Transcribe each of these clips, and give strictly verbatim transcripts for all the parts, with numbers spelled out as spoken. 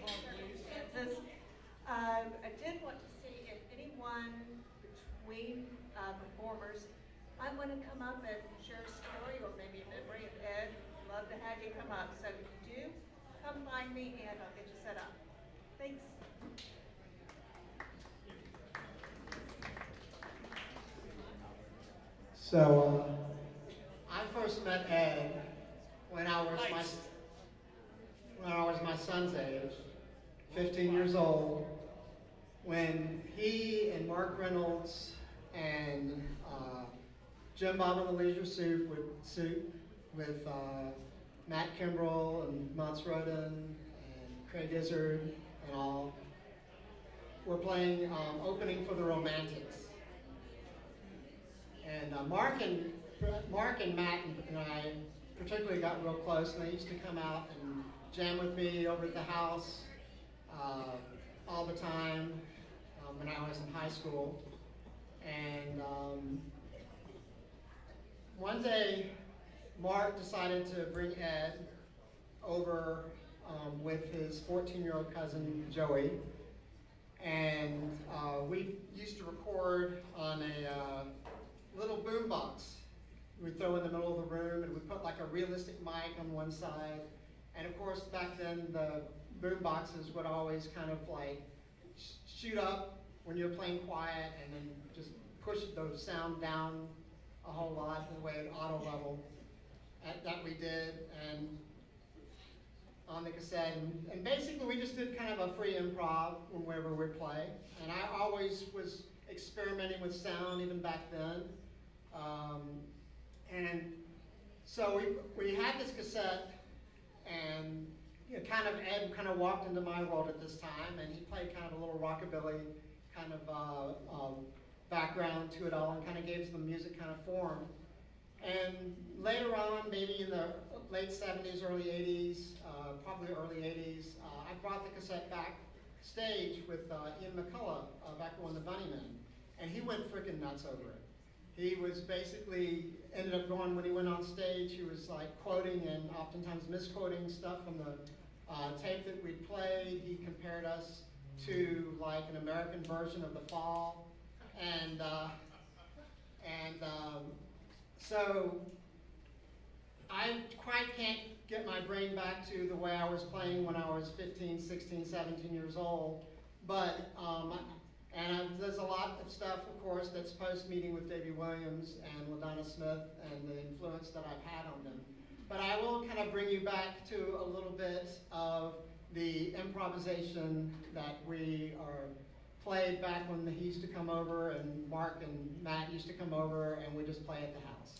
circumstances. Um, I did want to see if anyone between uh, performers might want to come up and share a story or maybe a memory of Ed. Love to have you come up. So if you do, come find me and I'll get you set up. Thanks. So uh, I first met Ed when I was my when I was my son's age, fifteen years old, when he and Mark Reynolds and uh, Jim Bob and the Leisure Suit with suit with uh, Matt Kimbrell and Mons Roden and Craig Izzard and all were playing um, opening for the Romantics. And uh, Mark and Mark and Matt and I particularly got real close, and they used to come out and jam with me over at the house uh, all the time um, when I was in high school. And um, one day, Mark decided to bring Ed over um, with his fourteen-year-old cousin Joey, and uh, we used to record on a uh, little boom box we'd throw in the middle of the room, and we'd put like a realistic mic on one side. And of course, back then, the boom boxes would always kind of like sh shoot up when you're playing quiet and then just push the sound down a whole lot the way at auto level at, that we did and on the cassette. And, and basically, we just did kind of a free improv whenever we'd play. And I always was experimenting with sound even back then. Um, and so we, we had this cassette, and you know, kind of Ed kind of walked into my world at this time, and he played kind of a little rockabilly kind of uh, um, background to it all, and kind of gave the music kind of form. And later on, maybe in the late seventies, early eighties, uh, probably early eighties, uh, I brought the cassette backstage with uh, Ian McCullough uh, back when the Bunnymen, and he went freaking nuts over it. He was basically, ended up going, when he went on stage, he was like quoting and oftentimes misquoting stuff from the uh, tape that we played. He compared us to like an American version of The Fall. And, uh, and um, so I quite can't get my brain back to the way I was playing when I was fifteen, sixteen, seventeen years old. But um, And uh, there's a lot of stuff, of course, that's post-meeting with Davy Williams and LaDonna Smith and the influence that I've had on them. But I will kind of bring you back to a little bit of the improvisation that we are played back when he used to come over, and Mark and Matt used to come over, and we just play at the house.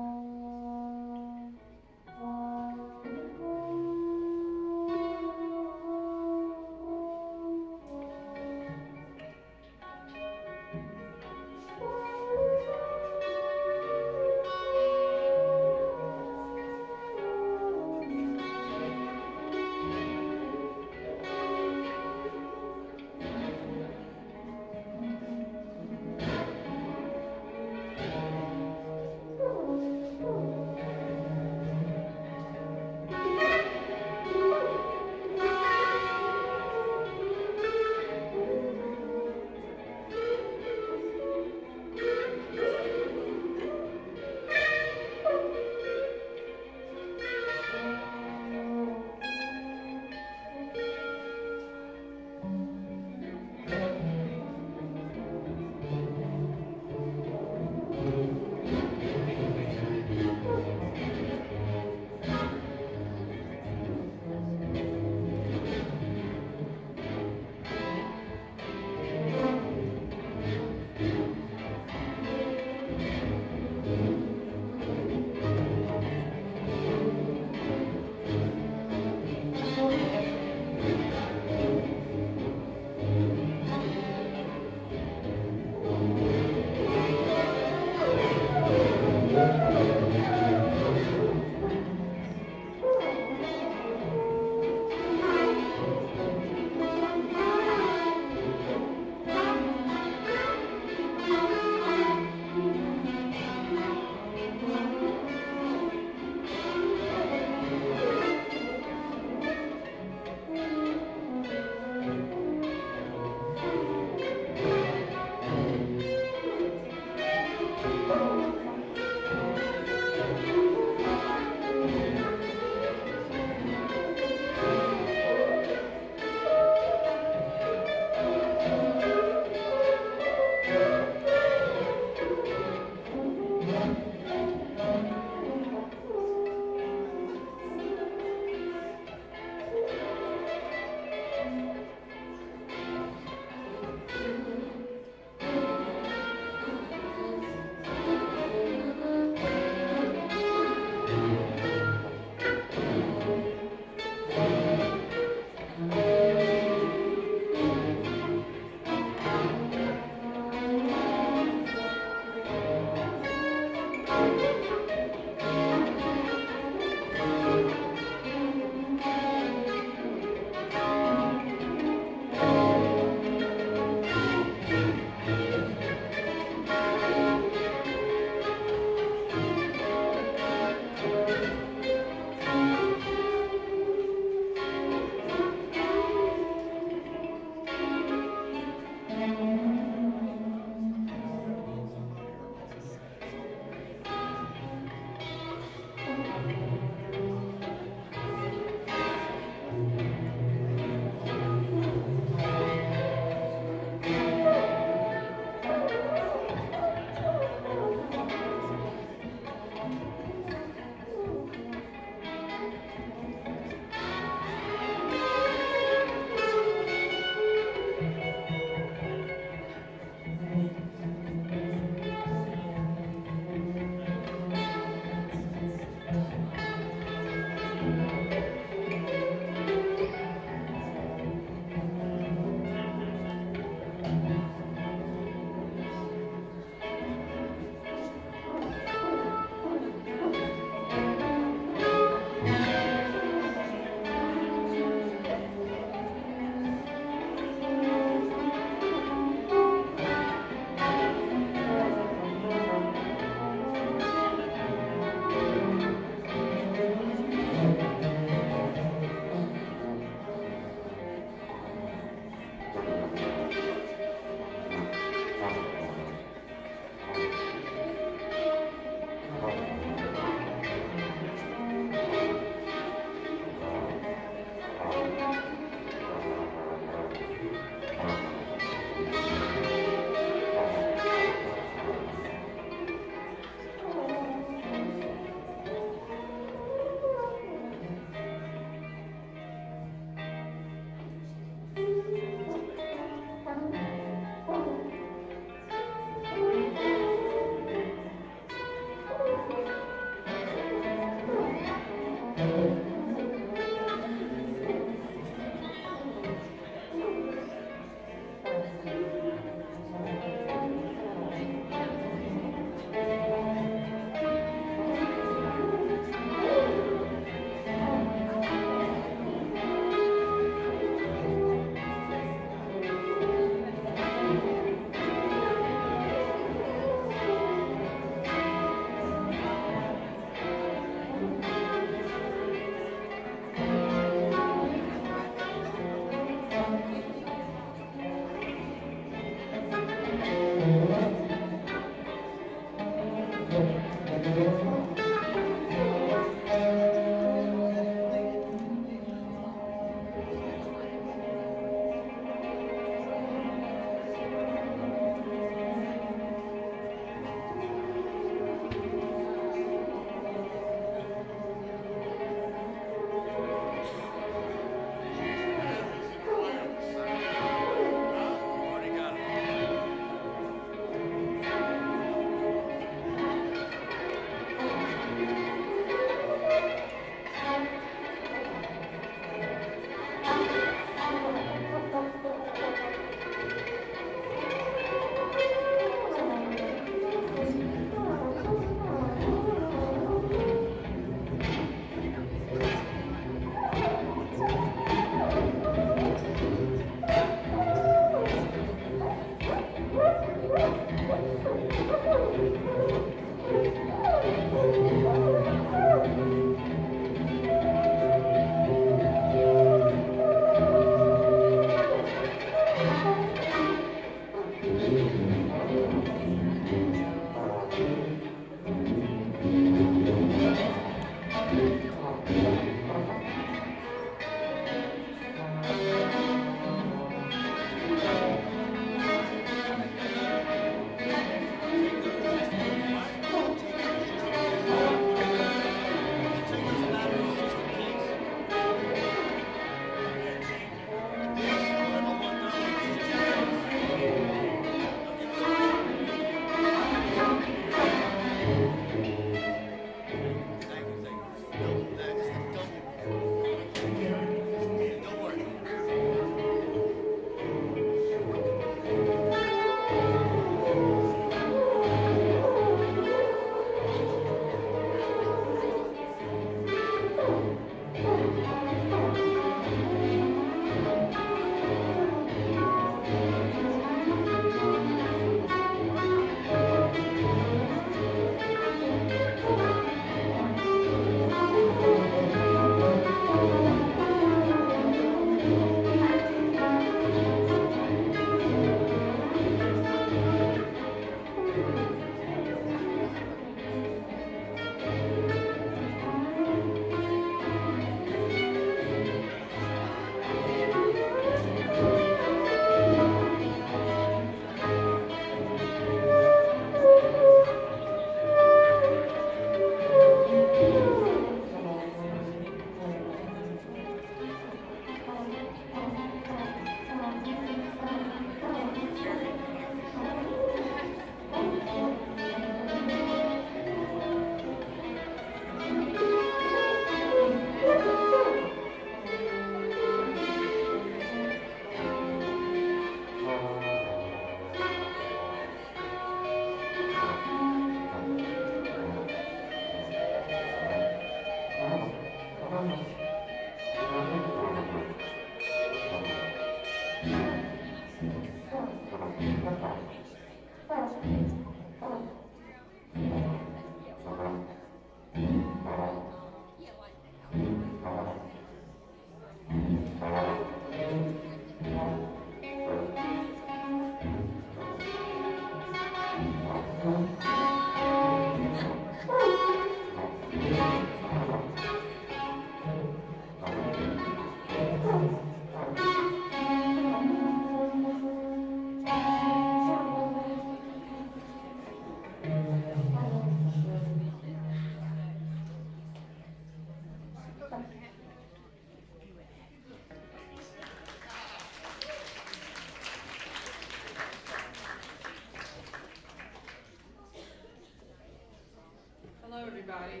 everybody.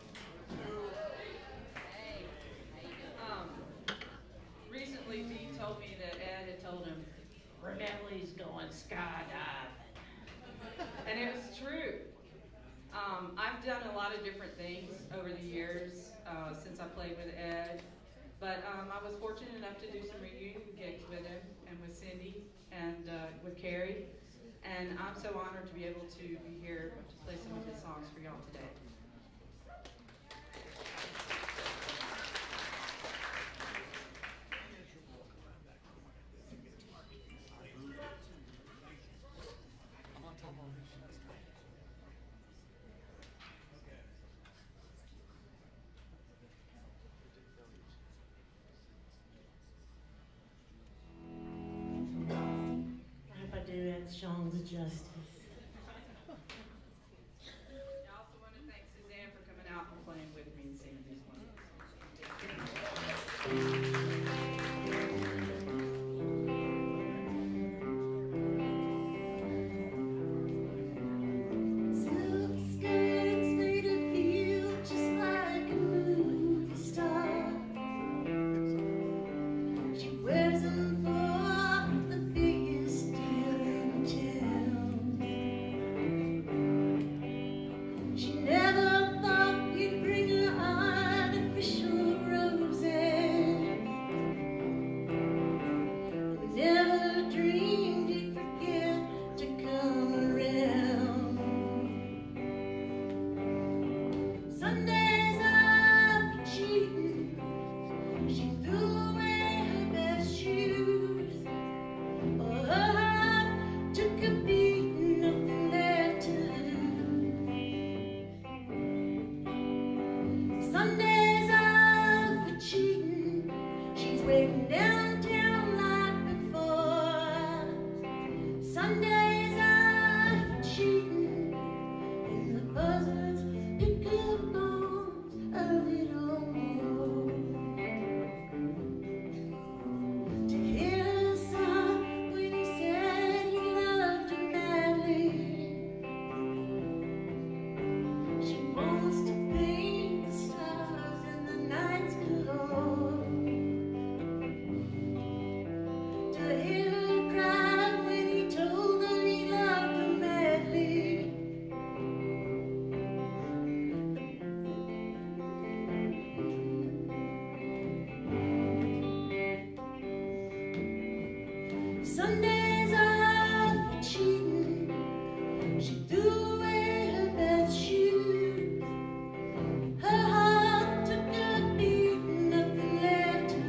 Um, recently, Dee told me that Ed had told him, Rebelli's going skydiving. And it was true. Um, I've done a lot of different things over the years uh, since I played with Ed. But um, I was fortunate enough to do some reunion gigs with him and with Cindy and uh, with Carrie. And I'm so honored to be able to be here to play some of his songs for y'all today. Songs of justice. I also want to thank Suzanne for coming out and playing with me and singing these ones. Wears them for the biggest deal in town. Sundays off for cheating. She's waiting downtown like before. Sundays off for cheating. And the buzzards pick up bones a little more. To hear her sigh when he said he loved her madly. She wants to paint the stars in the night's glow. To hear her cry when he told her he loved her madly. Sundays off for cheating. She threw away her best shoes. Her heart took a beat, nothing left to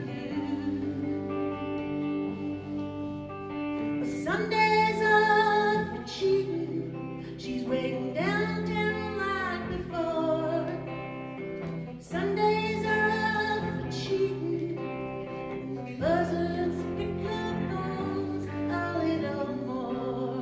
lose. Sundays off for cheating. She's waiting downtown like before. Sundays off for cheating. Buzzards pick up bones a little more.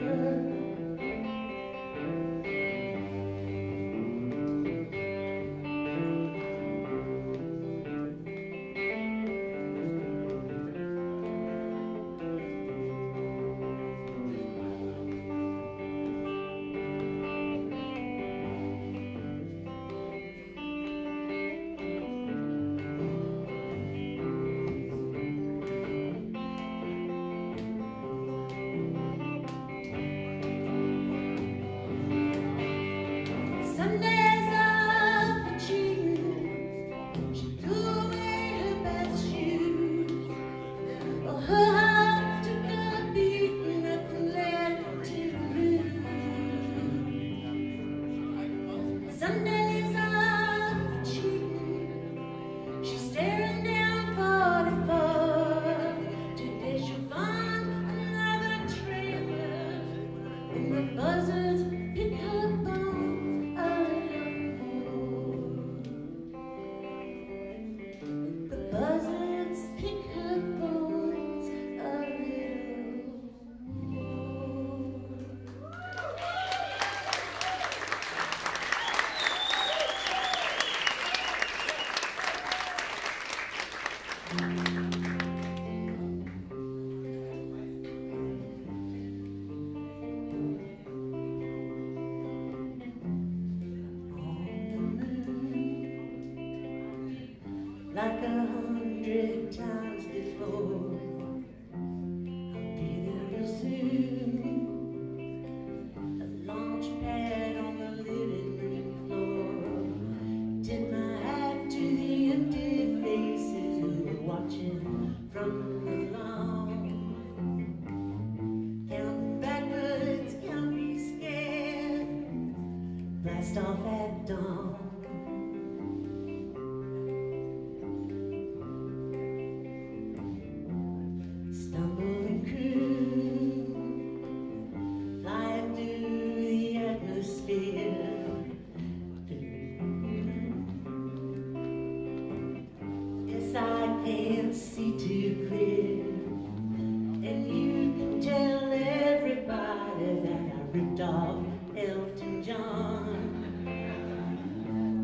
Sundays off for cheating. She threw away her best shoes. Oh, her heart took a beat, nothing left to lose. Sundays off for cheating. She's staring down forty-four. Today she'll find another trailer. And the buzzards pick up bones a little more. The buzzards pick up bones a little more. Like a hundred times before, I'll be there real soon. A launch pad on the living room floor. Tip my hat to the empty faces who were watching from the lawn. Count backwards, can't be scared. Blast off at dawn. Stumbling crew, flying through the atmosphere. Yes, I can't see too clear, and you can tell everybody that I ripped off Elton John.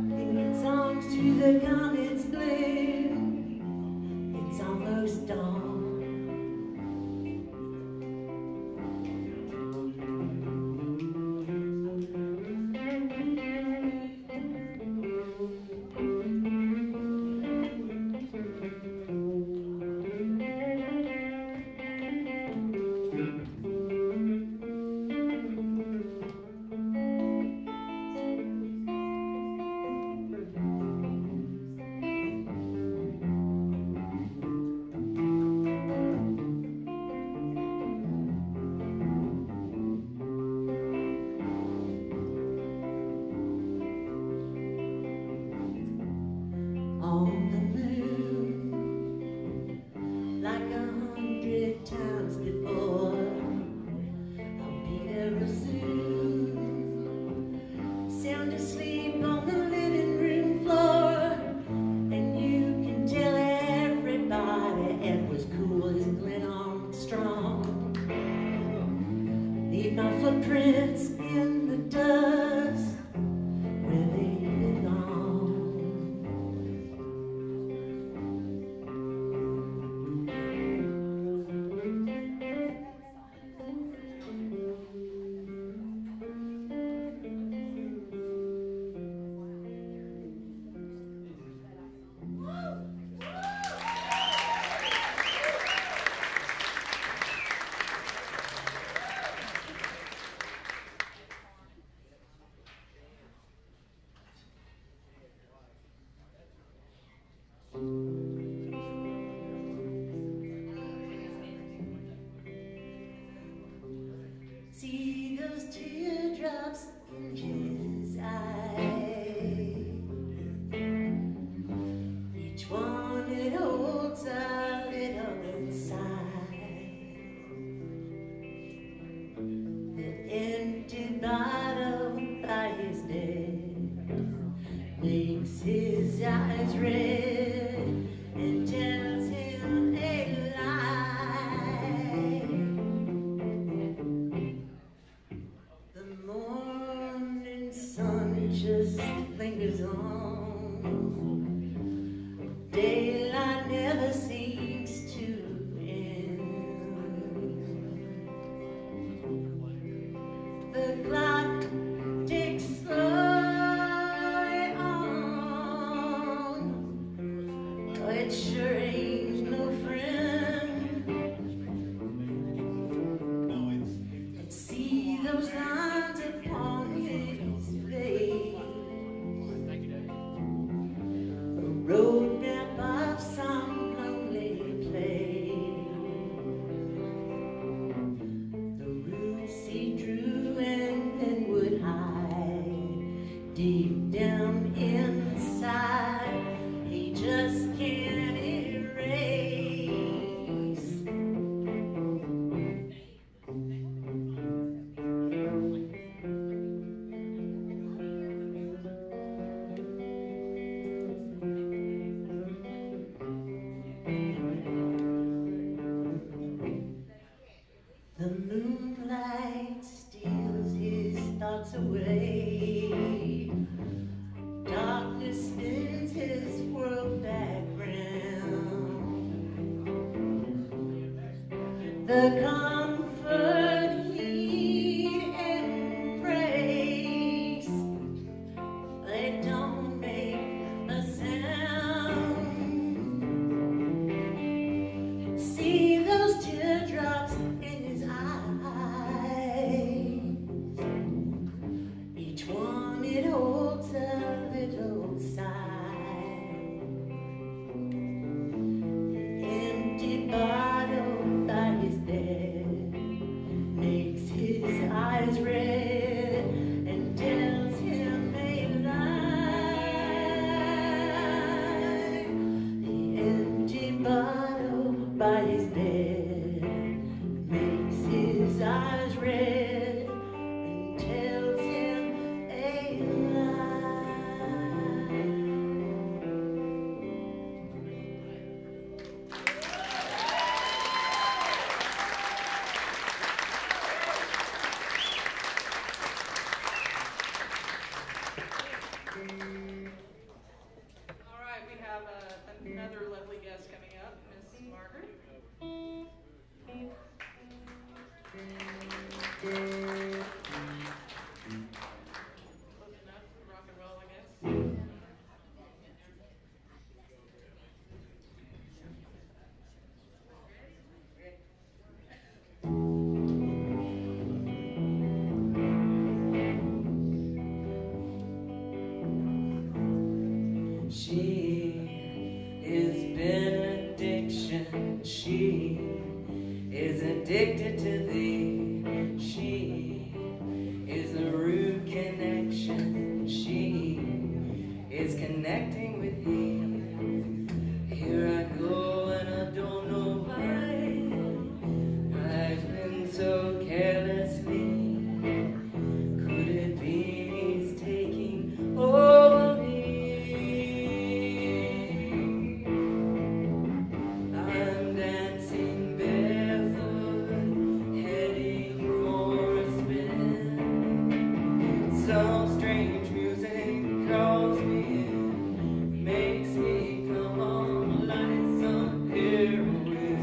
teardrops in his eyes. Each one it holds a little sigh. The empty bottle by his bed makes his eyes red and tells him a lie. The morning sun just lingers on. Daylight never seems to end. The clock ticks slowly on. Oh, it sure ain't no friend. And see those lines upon his face. A road map of some lonely place. The roots he drew and then would hide deep down inside. He just can't erase. The moonlight steals his thoughts away. Darkness spins his world background. The comfort he'd embrace, they don't make a sound. See those teardrops in his eyes. Each one it holds a little sigh. The empty bottle by his bed makes his eyes red and tells him a lie. The empty bottle by his bed makes his eyes red and tells him a lie. All right, we have uh, another lovely guest coming up, Miss Margaret. Close enough for rock and roll, I guess. She is benediction. She is addicted to thee. She is the root connection. She is connecting with thee. Here I go and I don't know why. I've been so carelessly. Could it be he's taking over me? I'm dancing barefoot, heading for a spin. Some strange music calls me in, makes me come on like some heroin.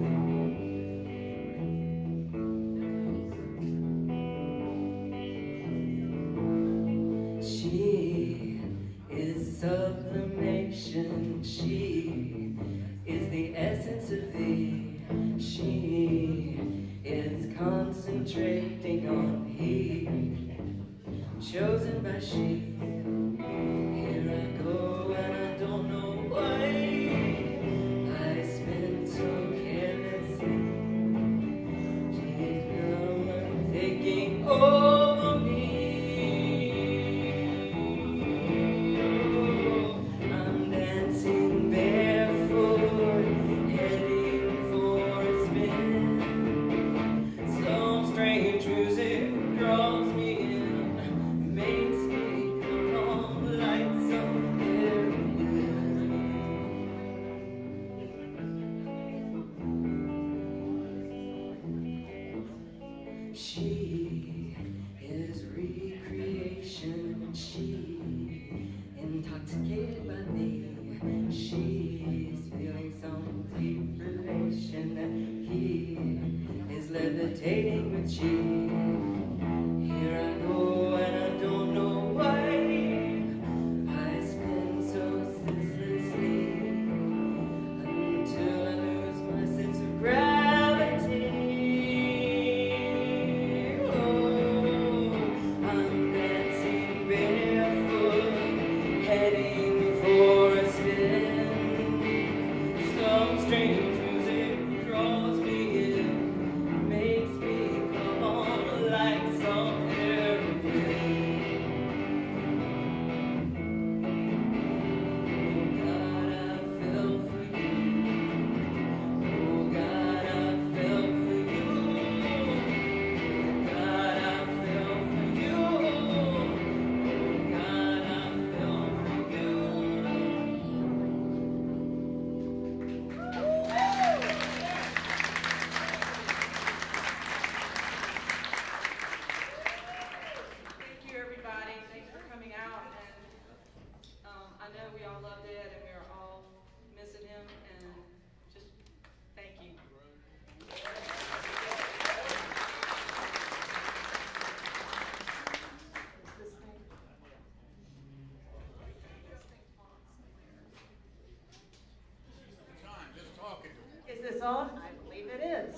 She is sublimation. She is the essence of thee. She is concentrating on he, chosen by she. Here I go and I don't know why. I spin so carelessly. She's now taking over me. on? I believe it is.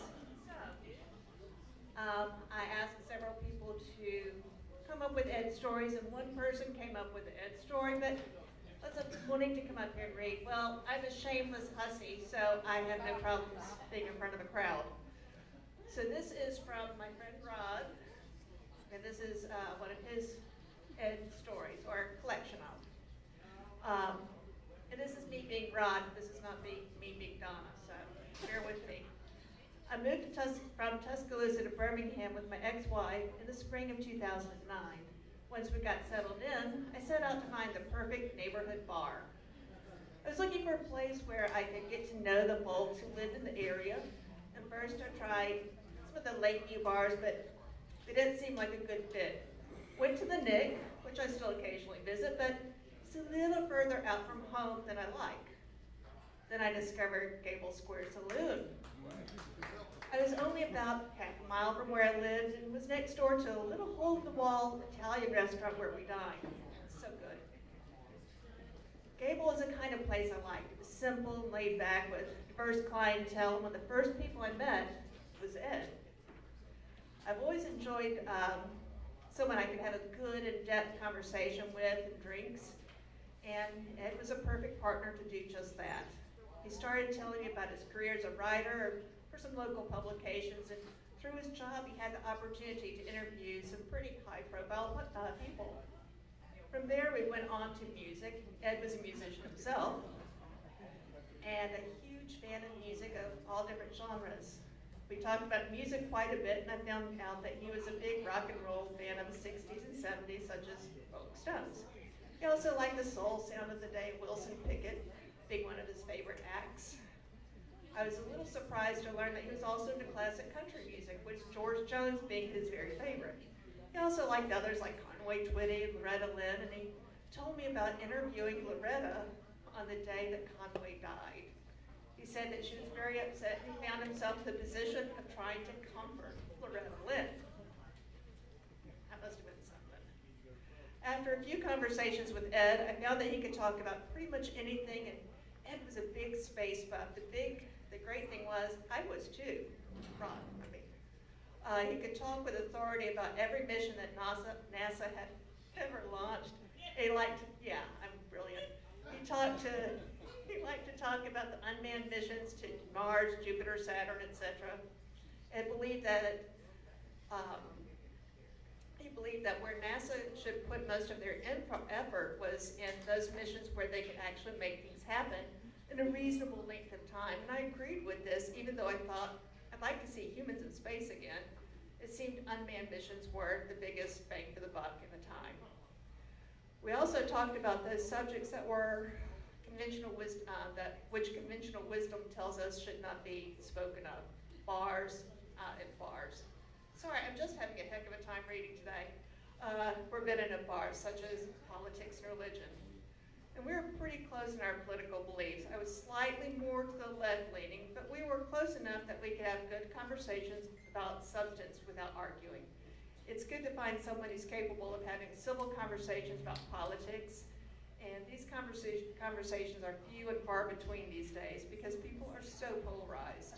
Um, I asked several people to come up with Ed stories, and one person came up with an Ed story, but wasn't wanting to come up here and read. Well, I'm a shameless hussy, so I have no problems being in front of a crowd. So this is from my friend Rod, and this is uh, one of his Ed stories, or a collection of. Um, and this is me being Rod, this is not me, me being Donna, so bear with me. I moved to Tus from Tuscaloosa to Birmingham with my ex-wife in the spring of two thousand nine. Once we got settled in, I set out to find the perfect neighborhood bar. I was looking for a place where I could get to know the folks who lived in the area. And first I tried some of the Lakeview bars, but they didn't seem like a good fit. Went to the Nick, which I still occasionally visit, but it's a little further out from home than I like. Then I discovered Gable Square Saloon. I was only about half a mile from where I lived and was next door to a little hole-in-the-wall Italian restaurant where we dined. So good. Gable is the kind of place I liked. It was simple and laid back with diverse clientele, and one of the first people I met was Ed. I've always enjoyed um, someone I could have a good in-depth conversation with and drinks, and Ed was a perfect partner to do just that. He started telling me about his career as a writer for some local publications, and through his job he had the opportunity to interview some pretty high-profile uh, people. From there we went on to music. Ed was a musician himself, and a huge fan of music of all different genres. We talked about music quite a bit, and I found out that he was a big rock and roll fan of the sixties and seventies, such as folk Stones. He also liked the soul sound of the day, Wilson Pickett being one of his favorite acts. I was a little surprised to learn that he was also into classic country music, with George Jones being his very favorite. He also liked others like Conway Twitty and Loretta Lynn, and he told me about interviewing Loretta on the day that Conway died. He said that she was very upset and he found himself in the position of trying to comfort Loretta Lynn. That must have been something. After a few conversations with Ed, I found that he could talk about pretty much anything, and Ed was a big space buff. The big The great thing was, I was too, Ron, I mean. Uh, he could talk with authority about every mission that NASA, NASA had ever launched. He liked to, yeah, I'm brilliant. He talked to, he liked to talk about the unmanned missions to Mars, Jupiter, Saturn, et cetera. And believed that, um, he believed that where NASA should put most of their effort was in those missions where they could actually make things happen in a reasonable length of time. And I agreed with this, even though I thought I'd like to see humans in space again. It seemed unmanned missions were the biggest bang for the buck in the time. We also talked about those subjects that were conventional wisdom, uh, that which conventional wisdom tells us should not be spoken of. Bars uh, and bars. Sorry, I'm just having a heck of a time reading today. Uh, forbidden of bars, such as politics and religion. And we were pretty close in our political beliefs. I was slightly more to the left-leaning, but we were close enough that we could have good conversations about substance without arguing. It's good to find someone who's capable of having civil conversations about politics, and these conversa conversations are few and far between these days because people are so polarized.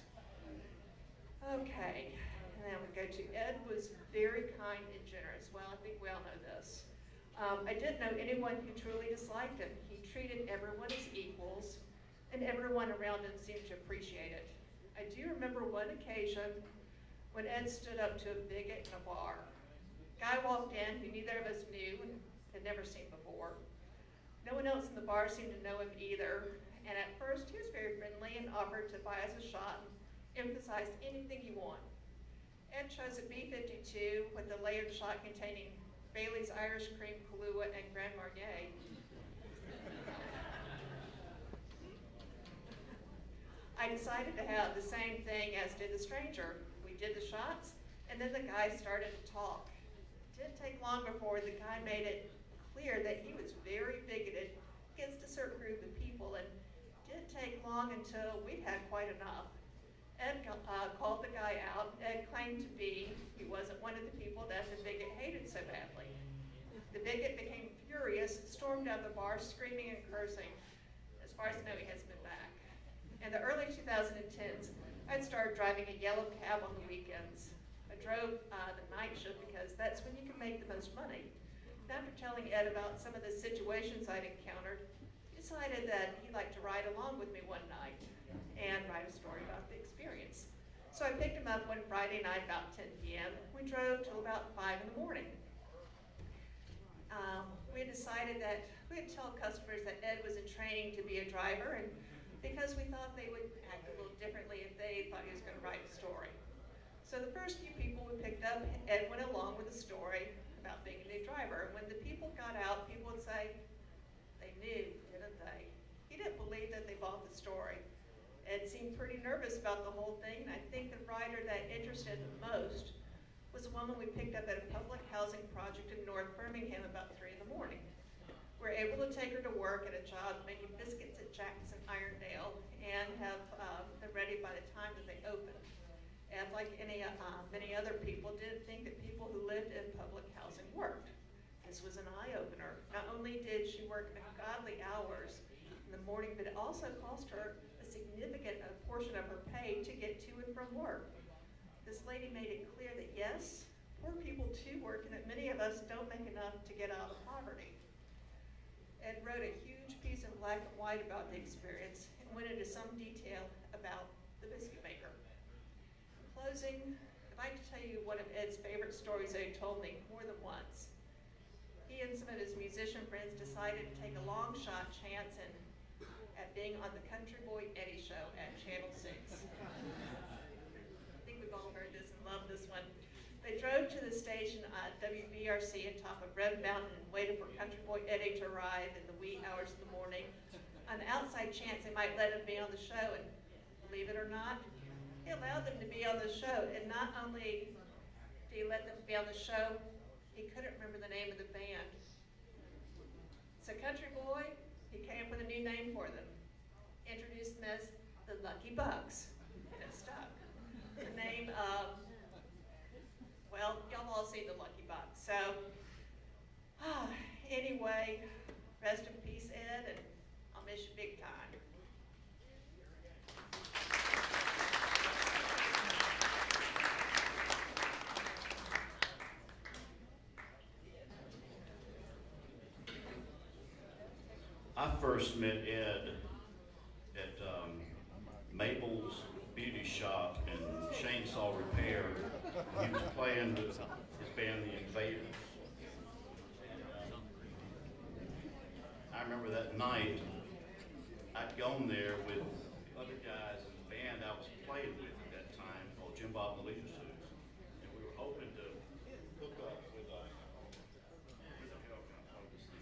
Okay, and then we go to Ed was very kind and generous. Well, I think we all know this. Um, I didn't know anyone who truly disliked him. He treated everyone as equals, and everyone around him seemed to appreciate it. I do remember one occasion when Ed stood up to a bigot in a bar. A guy walked in who neither of us knew and had never seen before. No one else in the bar seemed to know him either, and at first he was very friendly and offered to buy us a shot and emphasized anything he wanted. Ed chose a B fifty-two with a layered shot containing Bailey's Irish Cream, Kahlua, and Grand Marnier. I decided to have the same thing as did the stranger. We did the shots, and then the guy started to talk. It didn't take long before the guy made it clear that he was very bigoted against a certain group of people, and it didn't take long until we had quite enough. Ed uh, called the guy out. Ed claimed to be, he wasn't one of the people that the bigot hated so badly. The bigot became furious, stormed out of the bar, screaming and cursing. As far as I know, he hasn't been back. In the early two thousand tens, I'd started driving a yellow cab on the weekends. I drove uh, the night shift because that's when you can make the most money. And after telling Ed about some of the situations I'd encountered, he decided that he'd like to ride along with me one night and write a story about the experience. So I picked him up one Friday night about ten p m We drove till about five in the morning. Um, we had decided that we would tell customers that Ed was in training to be a driver, and because we thought they would act a little differently if they thought he was going to write a story. So the first few people we picked up, Ed went along with the story about being a new driver. And when the people got out, people would say, they knew, didn't they? He didn't believe that they bought the story. Ed seemed pretty nervous about the whole thing, and I think the writer that interested him most was a woman we picked up at a public housing project in North Birmingham about three in the morning. We were able to take her to work at a job making biscuits at Jackson Irondale and have um, them ready by the time that they opened. And like any, uh, many other people, didn't think that people who lived in public housing worked. This was an eye-opener. Not only did she work ungodly hours in the morning, but it also cost her a significant uh, portion of her pay to get to and from work. This lady made it clear that yes, poor people too work, and that many of us don't make enough to get out of poverty. Ed wrote a huge piece in black and white about the experience and went into some detail about the biscuit maker. In closing, I'd like to tell you one of Ed's favorite stories that he told me more than once. He and some of his musician friends decided to take a long shot chance in, at being on the Country Boy Eddie show at Channel six. I think we've all heard this and loved this one. They drove to the station at W B R C atop of Red Mountain and waited for Country Boy Eddie to arrive in the wee hours of the morning. On the outside chance they might let him be on the show, and believe it or not, he allowed them to be on the show. And not only did he let them be on the show, he couldn't remember the name of the band. So Country Boy, he came up with a new name for them. Introduced them as the Lucky Bucks, and it stuck. The name of, well, y'all all seen the Lucky Bucks. So, ah, anyway, rest in peace, Ed, and I'll miss you big time. I first met Ed at um, Mabel's Beauty Shop in Chainsaw Repair. He was playing with his band, The Invaders. And, uh, I remember that night, I'd gone there with the other guys in the band I was playing with at that time, called Jim Bob and the Leisure Suits. And we were hoping to hook up with, uh, where the hell can I plug this thing?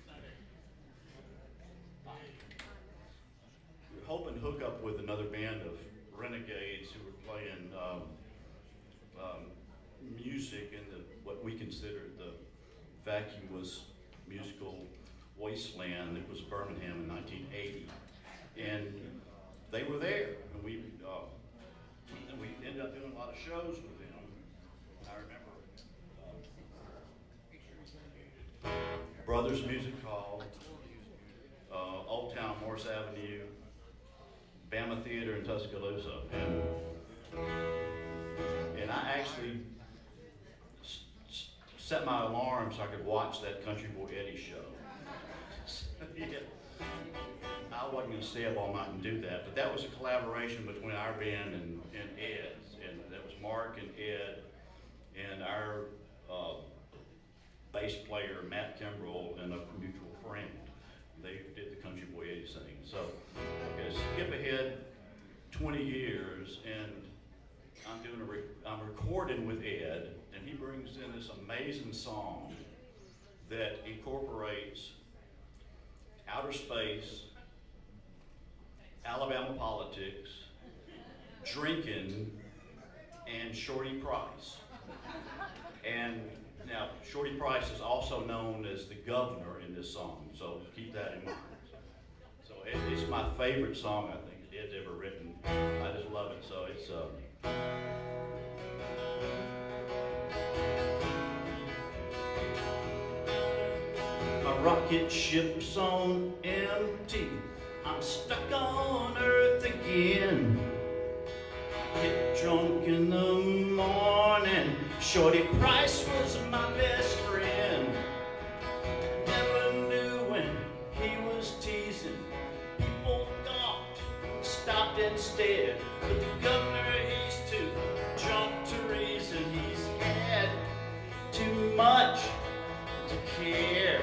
We were hoping to hook up with another band of renegades who were playing um, um, music in the what we considered the vacuous musical wasteland that was Birmingham in nineteen eighty, and they were there, and we uh, and we ended up doing a lot of shows with them. I remember um, Brothers Music Hall, uh, Old Town Morse Avenue, Bama Theater in Tuscaloosa, and and I actually s s set my alarm so I could watch that Country Boy Eddie show. Yeah. I wasn't going to stay up all night and do that, but that was a collaboration between our band and, and Ed's, and that was Mark and Ed and our uh, bass player Matt Kimbrell and a mutual friend. They did the Country Boy Eddie thing. So, okay, skip ahead twenty years, and I'm doing a re I'm recording with Ed, and he brings in this amazing song that incorporates outer space, Alabama politics, drinking, and Shorty Price. And now, Shorty Price is also known as the governor in this song, so keep that in mind. So it, it's my favorite song, I think, that Ed's ever written. I just love it, so it's... Uh, My rocket ship's on empty. I'm stuck on Earth again. Get drunk in the morning. Shorty Price was my best friend. Never knew when he was teasing. People thought, stopped instead. But the governor, he's too drunk to reason. He's had too much to care.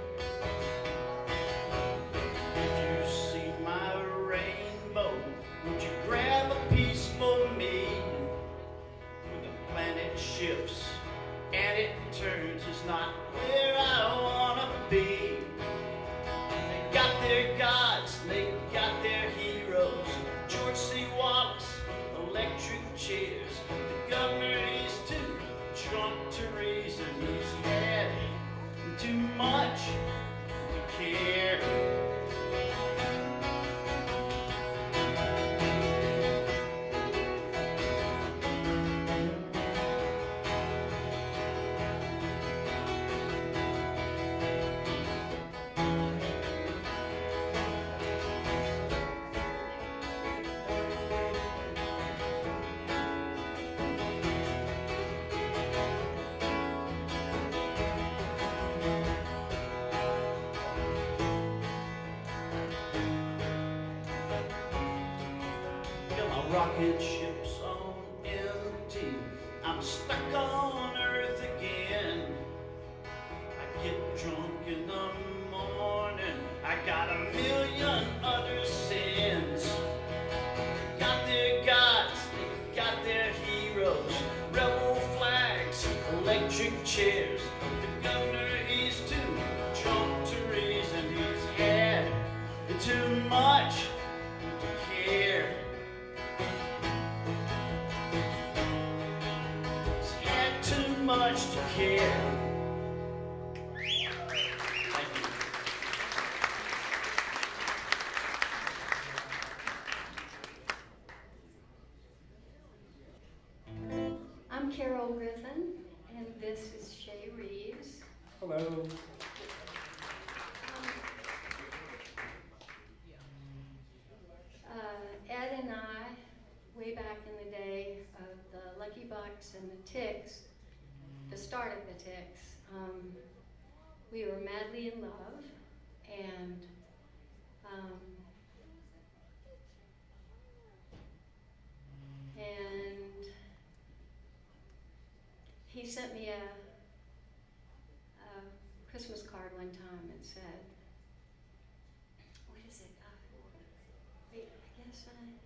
If you see my rainbow, would you grab a piece for me? When the planet shifts and it turns, it's not where I wanna be. They got their gods, they got their heroes. George C. Wallace, electric chairs. The governor is too drunk to reason. He's had too much to care. Rocket ships on empty. I'm stuck on Earth again. I get drunk in the morning. I got a million other sins. Got their gods, they got their heroes. Rebel flags, electric chairs. The governor, he's too drunk to reason. He's had too much to care. Much to care. Thank you. I'm Carol Griffin, and this is Shay Reeves. Hello. Um, uh, Ed and I, way back in the day of the Lucky Bucks and the Ticks, the start of the Ticks, um, we were madly in love, and um, and he sent me a, a Christmas card one time and said, what is it? Uh, wait, I guess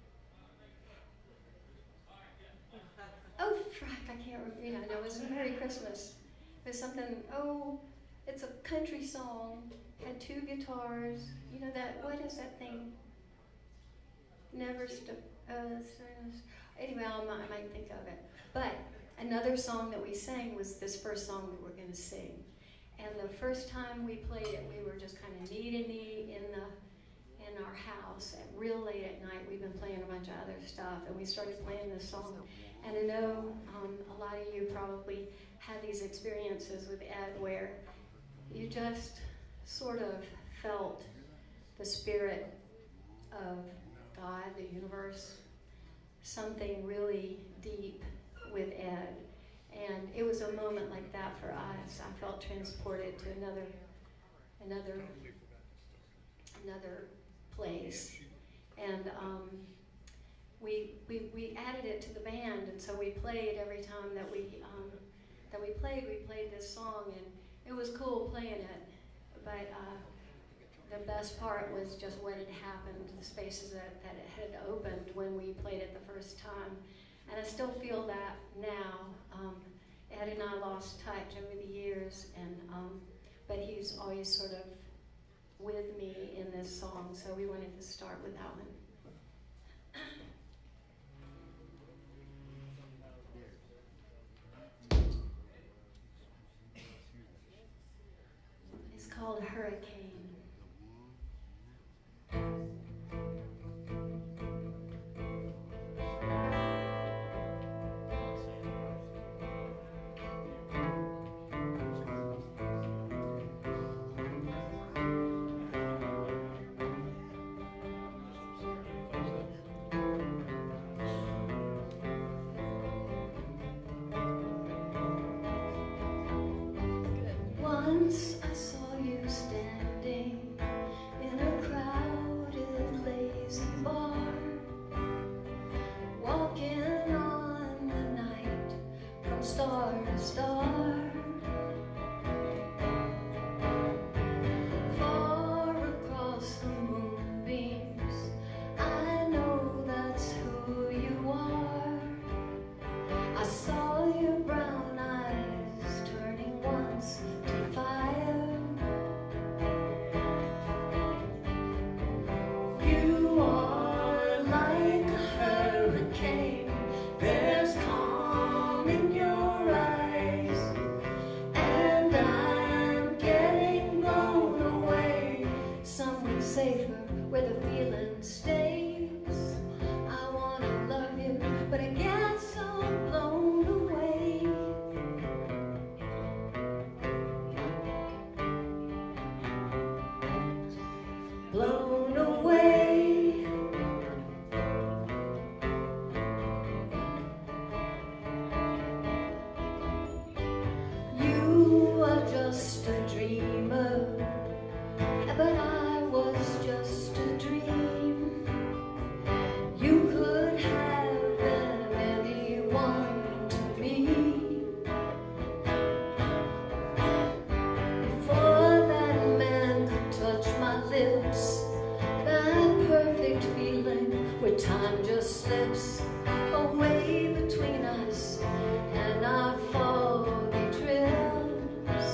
I... Oh, frack, I can't remember, you know, no, it wasn't Merry Christmas. It was something, oh, it's a country song, had two guitars, you know that, what is that thing? Never stop, uh, anyway, I'll, I might think of it. But another song that we sang was this first song that we're gonna sing. And the first time we played it, we were just kind of knee to knee in the in our house at real late at night. We've been playing a bunch of other stuff, and we started playing this song. And I know um, a lot of you probably had these experiences with Ed where you just sort of felt the spirit of God, the universe, something really deep with Ed. And it was a moment like that for us. I felt transported to another, another, another place. And um, we, we, we added it to the band, and so we played every time that we, um, that we played, we played this song, and it was cool playing it. But uh, the best part was just what had happened, the spaces that, that it had opened when we played it the first time. And I still feel that now. Um, Ed and I lost touch over the years, and um, but he's always sort of with me in this song, so we wanted to start with that one. It's called Hurricane. safer where the feeling stays. I wanna love you, but I get so blown away. Blown away. You are just a dreamer, but I was just a dream. You could have been anyone to me. Before that man could touch my lips, that perfect feeling where time just slips away between us and our foggy trips.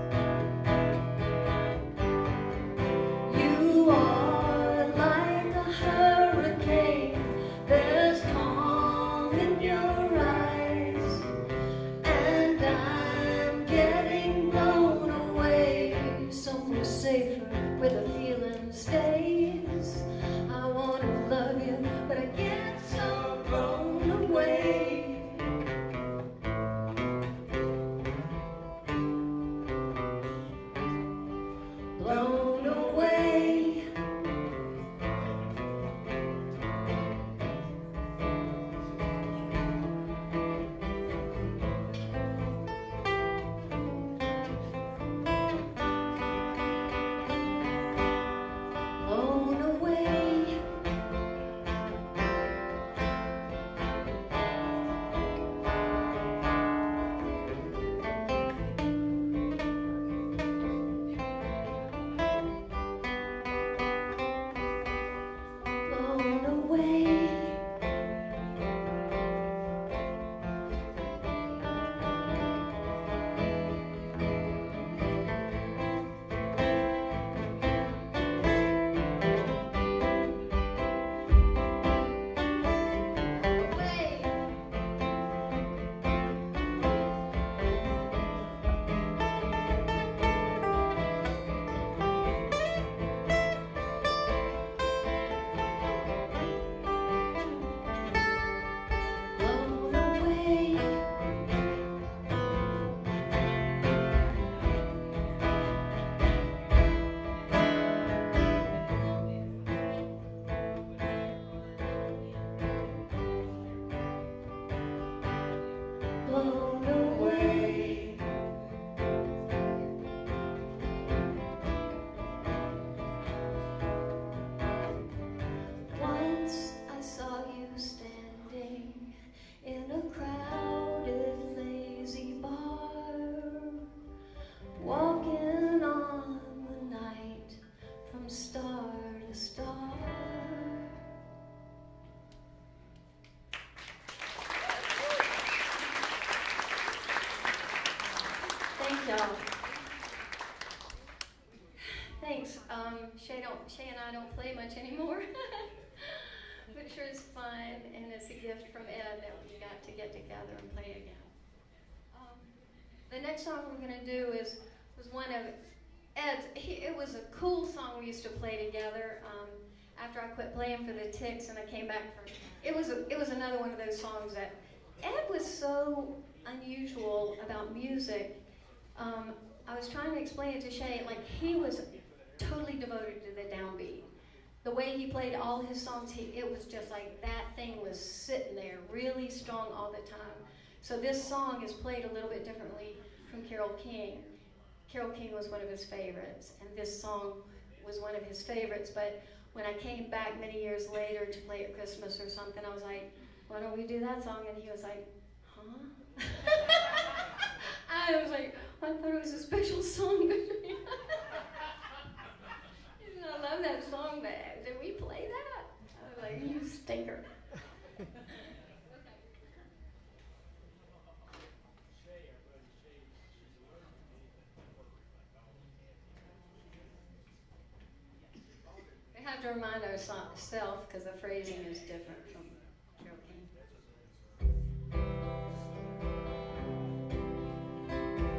You are like a hurricane, there's calm in your eyes, and I'm getting blown away somewhere safer where the feeling stays. I wanna love you, but I get so blown away. Blown away. Blown away. Blown away. Away. Blown away. Blown away. Once I saw you standing in a crowded, lazy bar, walking on the night from star to star. Thank y'all. Thanks. Um, Shay don't Shay and I don't play much anymore, but it sure is fun, and it's a gift from Ed that we got to get together and play again. Um, the next song we're gonna do is was one of Ed's. He, it was a cool song we used to play together. Um, after I quit playing for the Ticks and I came back for it was a, it was another one of those songs that Ed was so unusual about music. Um, I was trying to explain it to Shay, like he was totally devoted to the downbeat. The way he played all his songs, he, it was just like that thing was sitting there really strong all the time. So this song is played a little bit differently from Carole King. Carole King was one of his favorites, and this song was one of his favorites, but when I came back many years later to play at Christmas or something, I was like, why don't we do that song? And he was like, huh? I was like, I thought it was a special song to me. I love that song, but did we play that? I was like, you stinker. We have to remind ourselves because the phrasing is different from Carole King.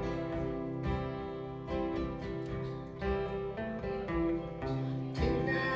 Tonight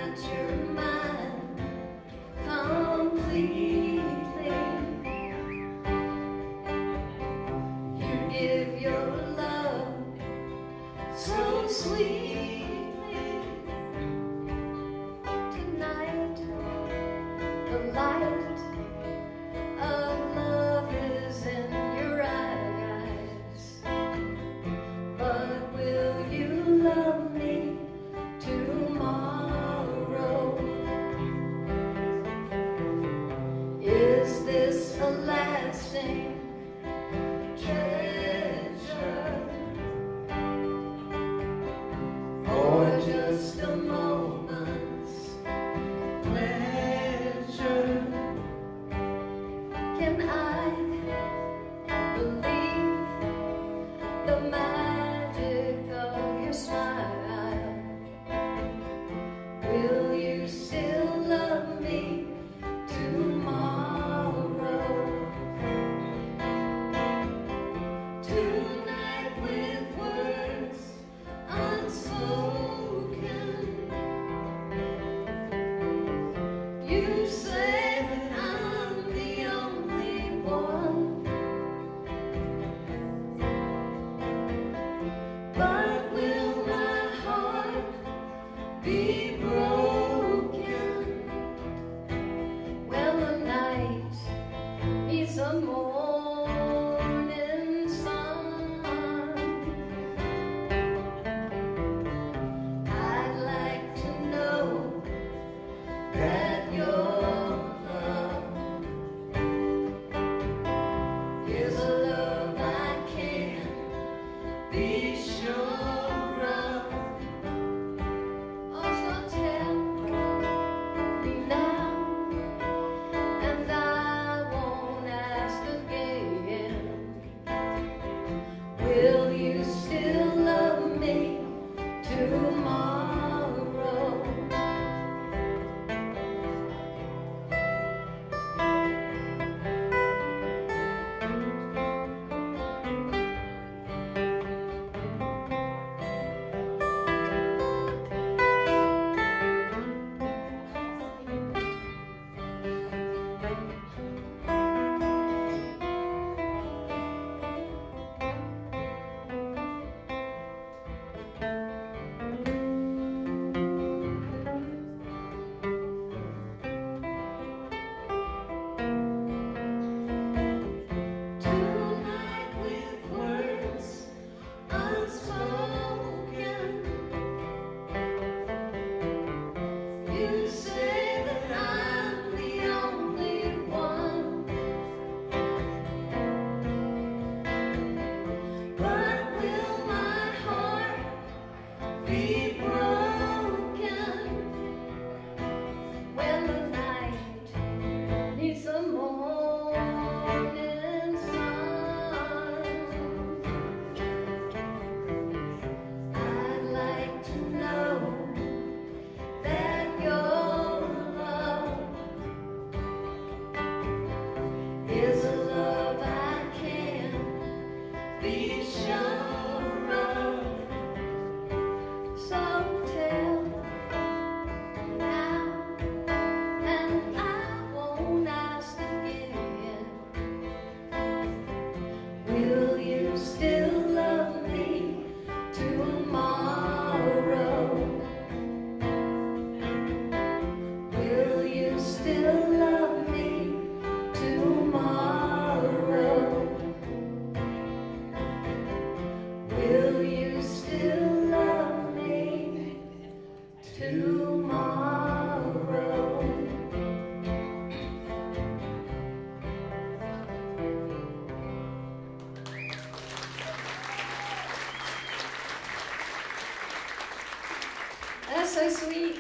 So sweet.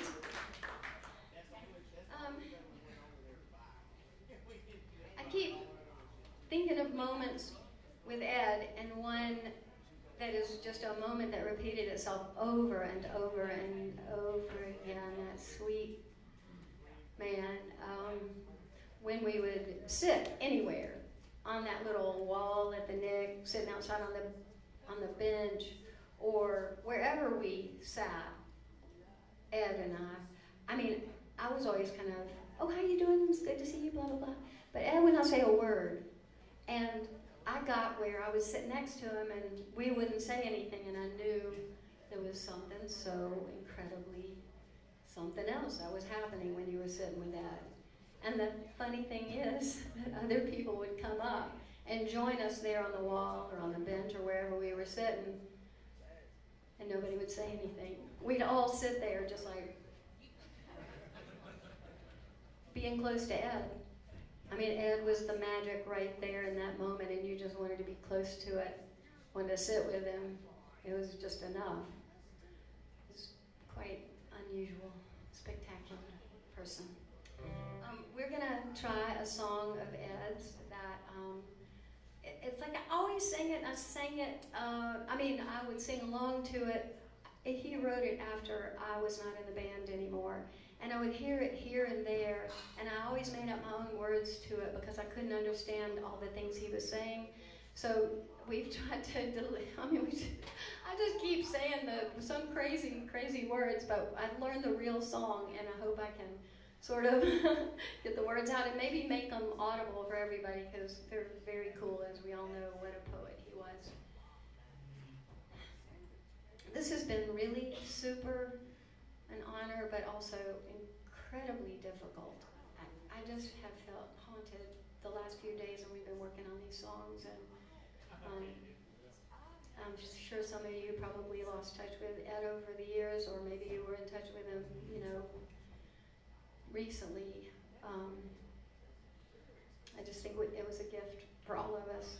Um, I keep thinking of moments with Ed, and one that is just a moment that repeated itself over and over and over again. That sweet man. Um, when we would sit anywhere on that little wall at the Nick, sitting outside on the on the bench, or wherever we sat. Ed and I, I mean, I was always kind of, oh, how you doing? It's good to see you, blah, blah, blah. But Ed would not say a word. And I got where I was sitting next to him, and we wouldn't say anything, and I knew there was something so incredibly something else that was happening when you were sitting with Ed. And the funny thing is that other people would come up and join us there on the wall or on the bench or wherever we were sitting, and nobody would say anything. We'd all sit there just like being close to Ed. I mean, Ed was the magic right there in that moment, and you just wanted to be close to it, wanted to sit with him. It was just enough. He was quite unusual, spectacular person. Um, we're gonna try a song of Ed's that, um, it, it's like I always sing it, and I sang it, uh, I mean, I would sing along to it. He wrote it after I was not in the band anymore. And I would hear it here and there, and I always made up my own words to it because I couldn't understand all the things he was saying. So we've tried to delete, I mean, we just, I just keep saying the, some crazy, crazy words, but I've learned the real song, and I hope I can sort of get the words out and maybe make them audible for everybody, because they're very cool, as we all know what a poet he was. This has been really super an honor, but also incredibly difficult. I, I just have felt haunted the last few days, and we've been working on these songs, and um, I'm sure some of you probably lost touch with Ed over the years, or maybe you were in touch with him, you know, recently. Um, I just think it was a gift for all of us.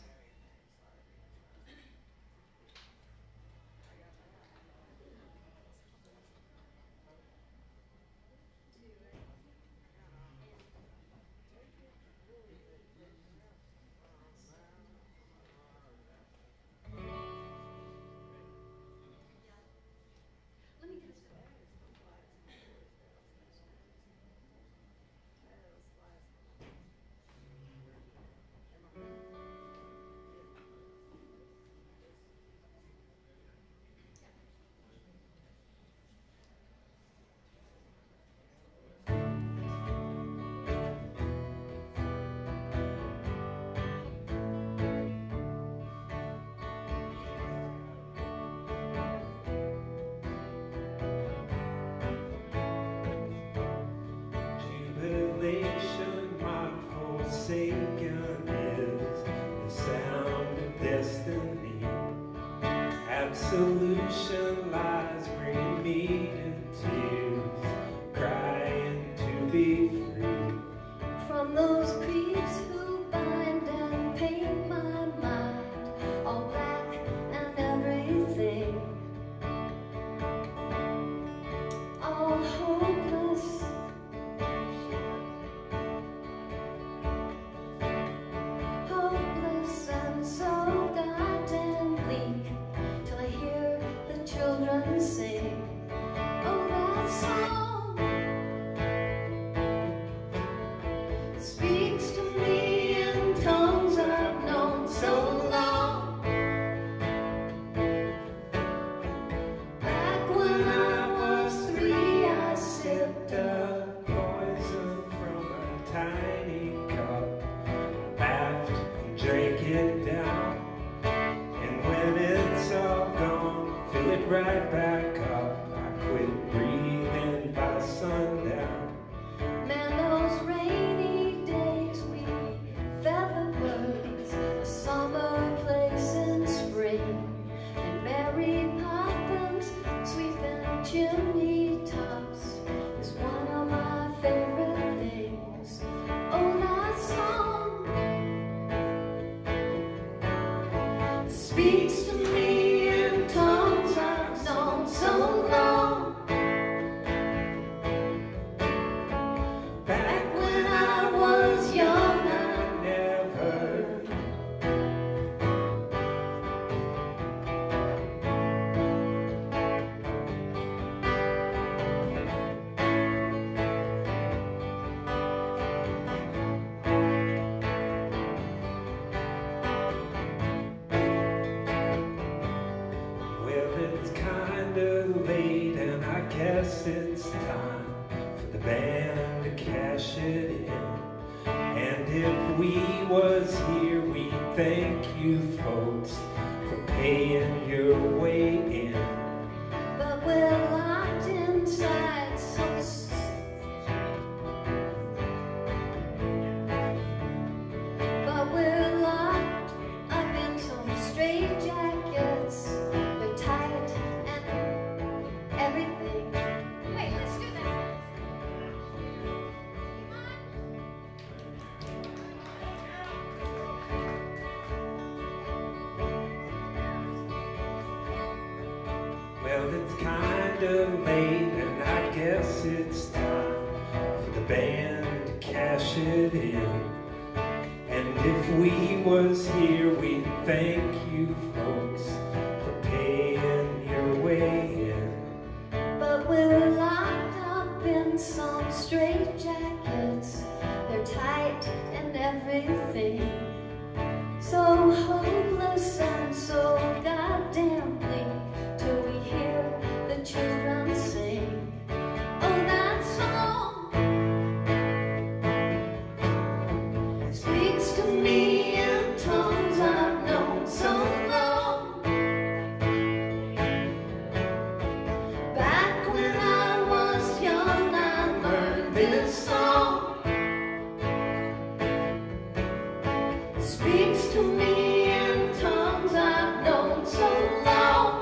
Solution lies, bring me to tears, crying to be free from those creeps who bind and paint my mind all black and everything, all hopeless, hopeless and so goddamn bleak. Children sing, oh, that song speaks to me in tongues I've known so long. Back when I was three, I sipped a poison from a tiny cup, laughed and drank it down, and when it's all gone, fill it right back up. I quit breathing by sundown. Man, those rainy days we felt the birds, a summer place in spring, and Mary Poppins sweeping chimney tops is one of my favorite things. Oh, that song speaks to me in tongues I've known so long. Back when I was young, I never guess it's time for the band to cash it in. And if we was here, we'd thank you folks for paying your way in. it's kind of late, and I guess it's time for the band to cash it in. And if we was here, we'd thank you folks for paying your way in. But we're locked up in some straitjackets. They're tight and everything, so hopeless and so goddamn bleak, till we hear the children sing. Oh, that song speaks to me in tongues I've known so long. Back when I was young, I learned this song. Speaks to me in tongues I've known so long.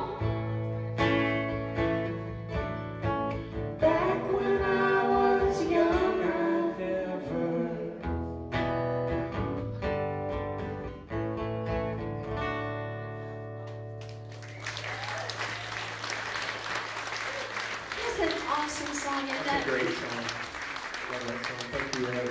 Back when I was young, I Never. That's an awesome song, and That's that a great song. Love that song. Thank you, Ed.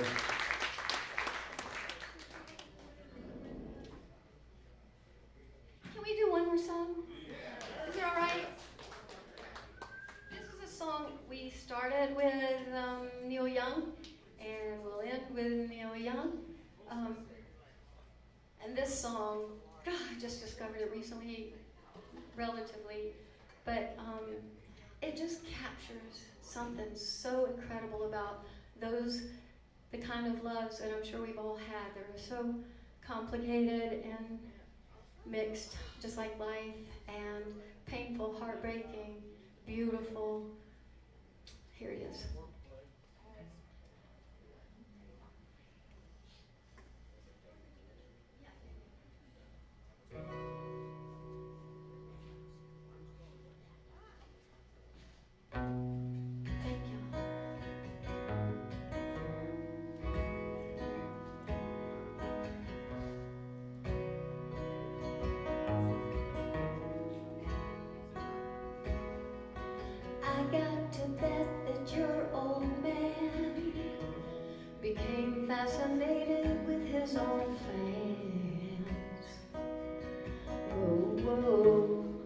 Can we do one more song? Is it all right? This is a song we started with um, Neil Young, and we'll end with Neil Young. Um, and this song, God, I just discovered it recently, relatively, but um, it just captures something so incredible about those, the kind of loves that I'm sure we've all had that are so complicated and mixed, just like life, and painful, heartbreaking, beautiful. Here it is. Thank you. I got to bet that your old man became fascinated with his own plans. Whoa, whoa.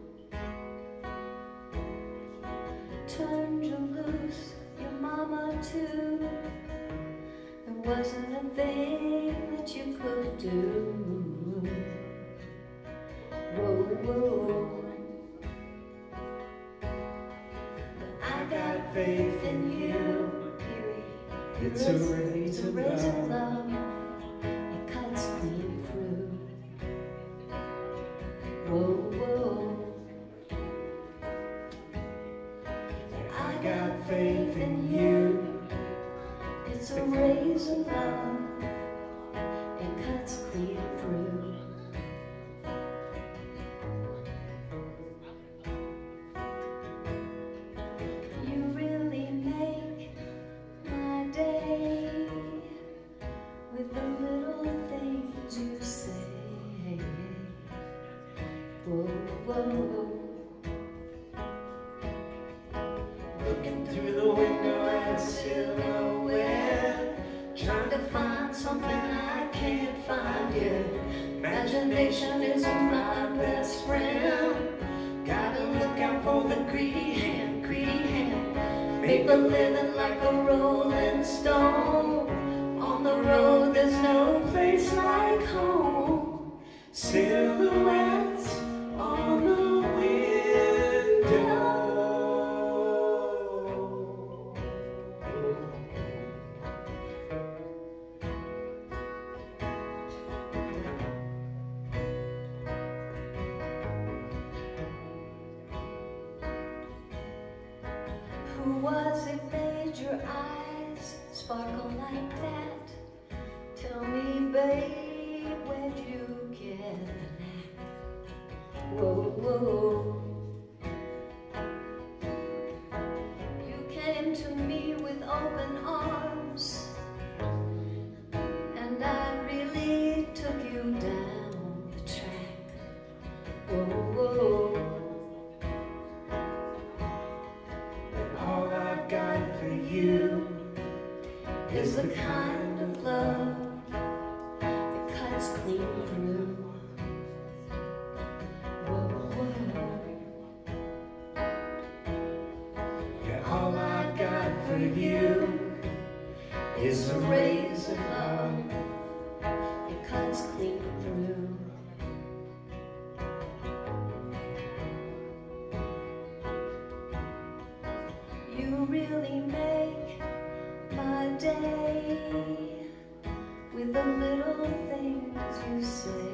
Turned you loose, your mama too. There wasn't a thing that you could do. Whoa, whoa. I got faith in you. It's a race It's a of race of love. love. It cuts clean through. Whoa, whoa. I got faith in you. It's a race of love. It cuts clean through. You really make my day with the little things you say. Whoa, whoa. Looking through the window at a silhouette, trying to find something I can't find yet. Imagination is my best friend. Gotta look out for the greedy hand, greedy hand. Make a living like a rolling stone. On the road there's no place like home. Silhouettes on the window. Who was it made your eyes sparkle like that? Tell me, babe, where'd you get that? Whoa, whoa. You came to me with open arms, and I really took you down the track. Whoa, whoa. you is the kind of love that cuts clean through. Whoa, whoa. Yeah, all I've got for you is a razor love that cuts clean through. You really make my day with the little things you say.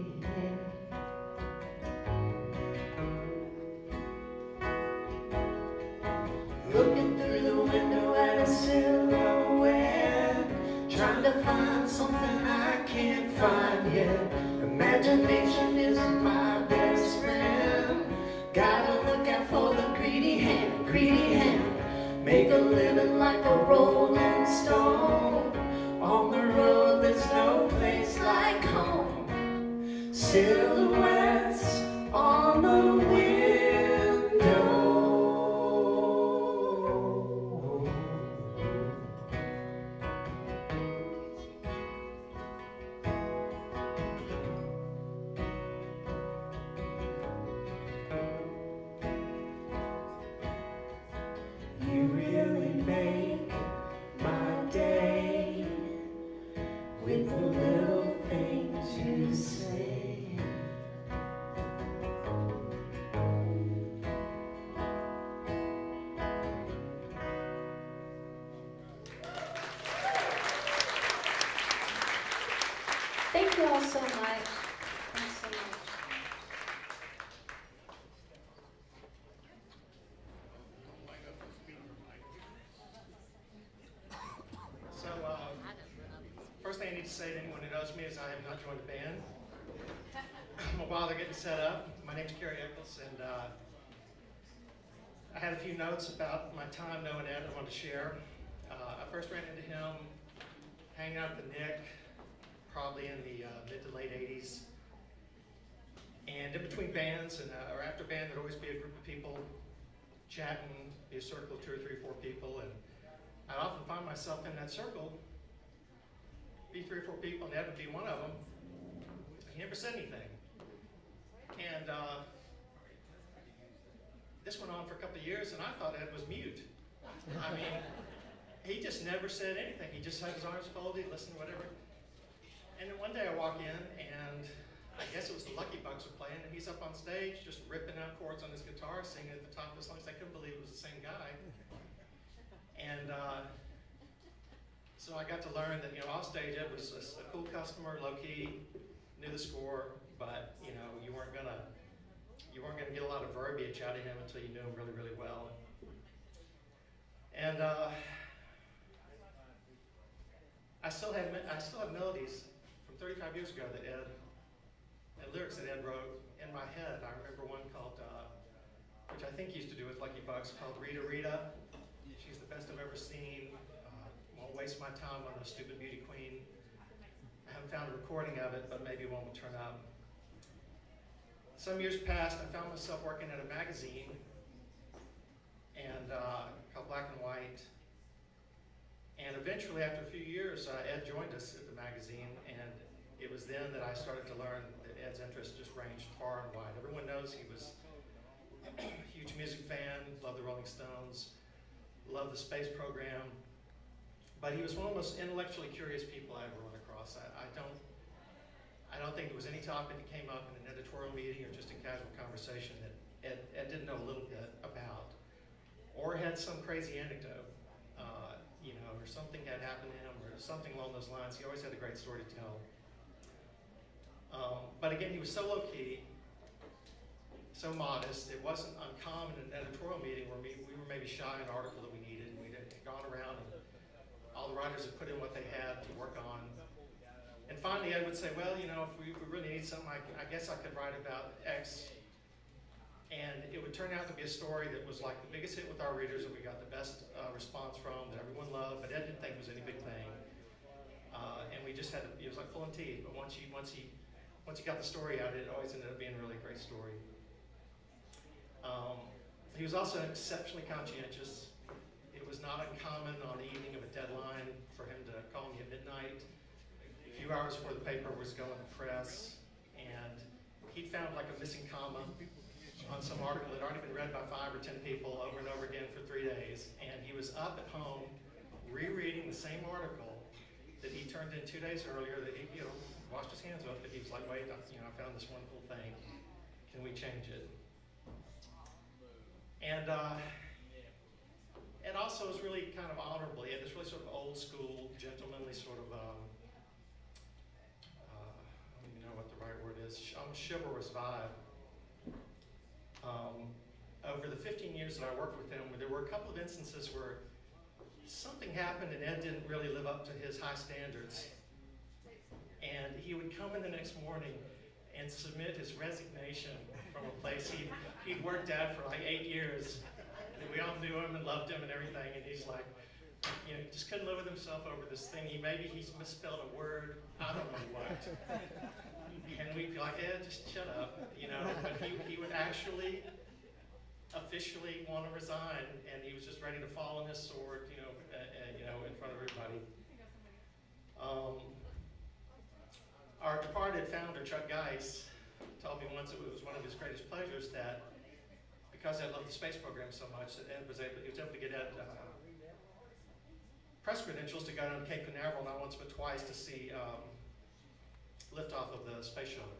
Looking through the window at a silhouette, trying to find something I can't find yet. Imagination is my best friend. Gotta look out for the greedy hand, greedy hand. Make a living like a rolling stone. On the road there's no place like home. Silhouettes on the window. You really make my day with the little things you say. Thank you all so much. Thanks so much. So, uh, first thing I need to say to anyone who knows me is I have not joined a band. While they're getting set up, my name's Kerry Eccles, and uh, I had a few notes about my time knowing Ed I wanted to share. Uh, I first ran into him hanging out at the Nick, probably in the uh, mid to late eighties. And in between bands and uh, or after band, there'd always be a group of people chatting, be a circle of two or three or four people, and I'd often find myself in that circle, be three or four people, and Ed would be one of them. He never said anything. And uh, this went on for a couple of years, and I thought Ed was mute. I mean, he just never said anything. He just had his arms folded, listened to whatever. And then one day I walk in, and I guess it was the Lucky Bucks were playing, and he's up on stage just ripping out chords on his guitar, singing at the top of his lungs. I couldn't believe it was the same guy. And uh, so I got to learn that, you know, off stage, Ed was a, a cool customer, low key, knew the score, but you know, you weren't gonna, you weren't gonna get a lot of verbiage out of him until you knew him really, really well. And uh, I still have, I still have melodies from thirty-five years ago that Ed, and lyrics that Ed wrote in my head. I remember one called, uh, which I think used to do with Lucky Bucks, called Rita Rita. She's the best I've ever seen. Uh, won't waste my time on a stupid beauty queen. I haven't found a recording of it, but maybe one will turn up. Some years passed, I found myself working at a magazine, and uh, called Black and White. And eventually, after a few years, uh, Ed joined us at the magazine, and it was then that I started to learn that Ed's interest just ranged far and wide. Everyone knows he was a huge music fan, loved the Rolling Stones, loved the space program, but he was one of the most intellectually curious people I ever run across. I, I don't, I don't think there was any topic that came up in an editorial meeting or just in casual conversation that Ed, Ed didn't know a little bit about, or had some crazy anecdote, uh, you know, or something had happened to him, or something along those lines. He always had a great story to tell. Um, but again, he was so low-key, so modest. It wasn't uncommon in an editorial meeting where we, we were maybe shy an article that we needed. We'd gone around and all the writers had put in what they had to work on. And finally, I would say, well, you know, if we, we really need something, I, I guess I could write about X. And it would turn out to be a story that was like the biggest hit with our readers, that we got the best uh, response from, that everyone loved, but Ed didn't think it was any big thing. Uh, and we just had to, it was like pulling teeth, but once you, once he, once you got the story out, it always ended up being a really great story. Um, he was also exceptionally conscientious. It was not uncommon on the evening of a deadline for him to call me at midnight, a few hours before the paper was going to press, and he'd found like a missing comma on some article that had already been read by five or ten people over and over again for three days, and he was up at home rereading the same article that he turned in two days earlier that he, you know, washed his hands with, but he was like, wait, I, you know, I found this wonderful thing. Can we change it? And uh, Ed also was really kind of honorable. He had this really sort of old school, gentlemanly sort of, um, uh, I don't even know what the right word is, almost chivalrous vibe. Um, over the fifteen years that I worked with him, there were a couple of instances where something happened and Ed didn't really live up to his high standards. And he would come in the next morning and submit his resignation from a place he'd, he'd worked at for like eight years. And we all knew him and loved him and everything. And he's like, you know, he just couldn't live with himself over this thing. He maybe he's misspelled a word, I don't know what. And we'd be like, Ed, just shut up, you know. But he, he would actually officially want to resign, and he was just ready to fall on his sword, you know, uh, uh, you know, in front of everybody. Um, our departed founder, Chuck Geis, told me once it was one of his greatest pleasures that because Ed loved the space program so much, that Ed was able, he was able to get Ed uh, press credentials to go down to Cape Canaveral not once but twice to see um, liftoff of the space shuttle.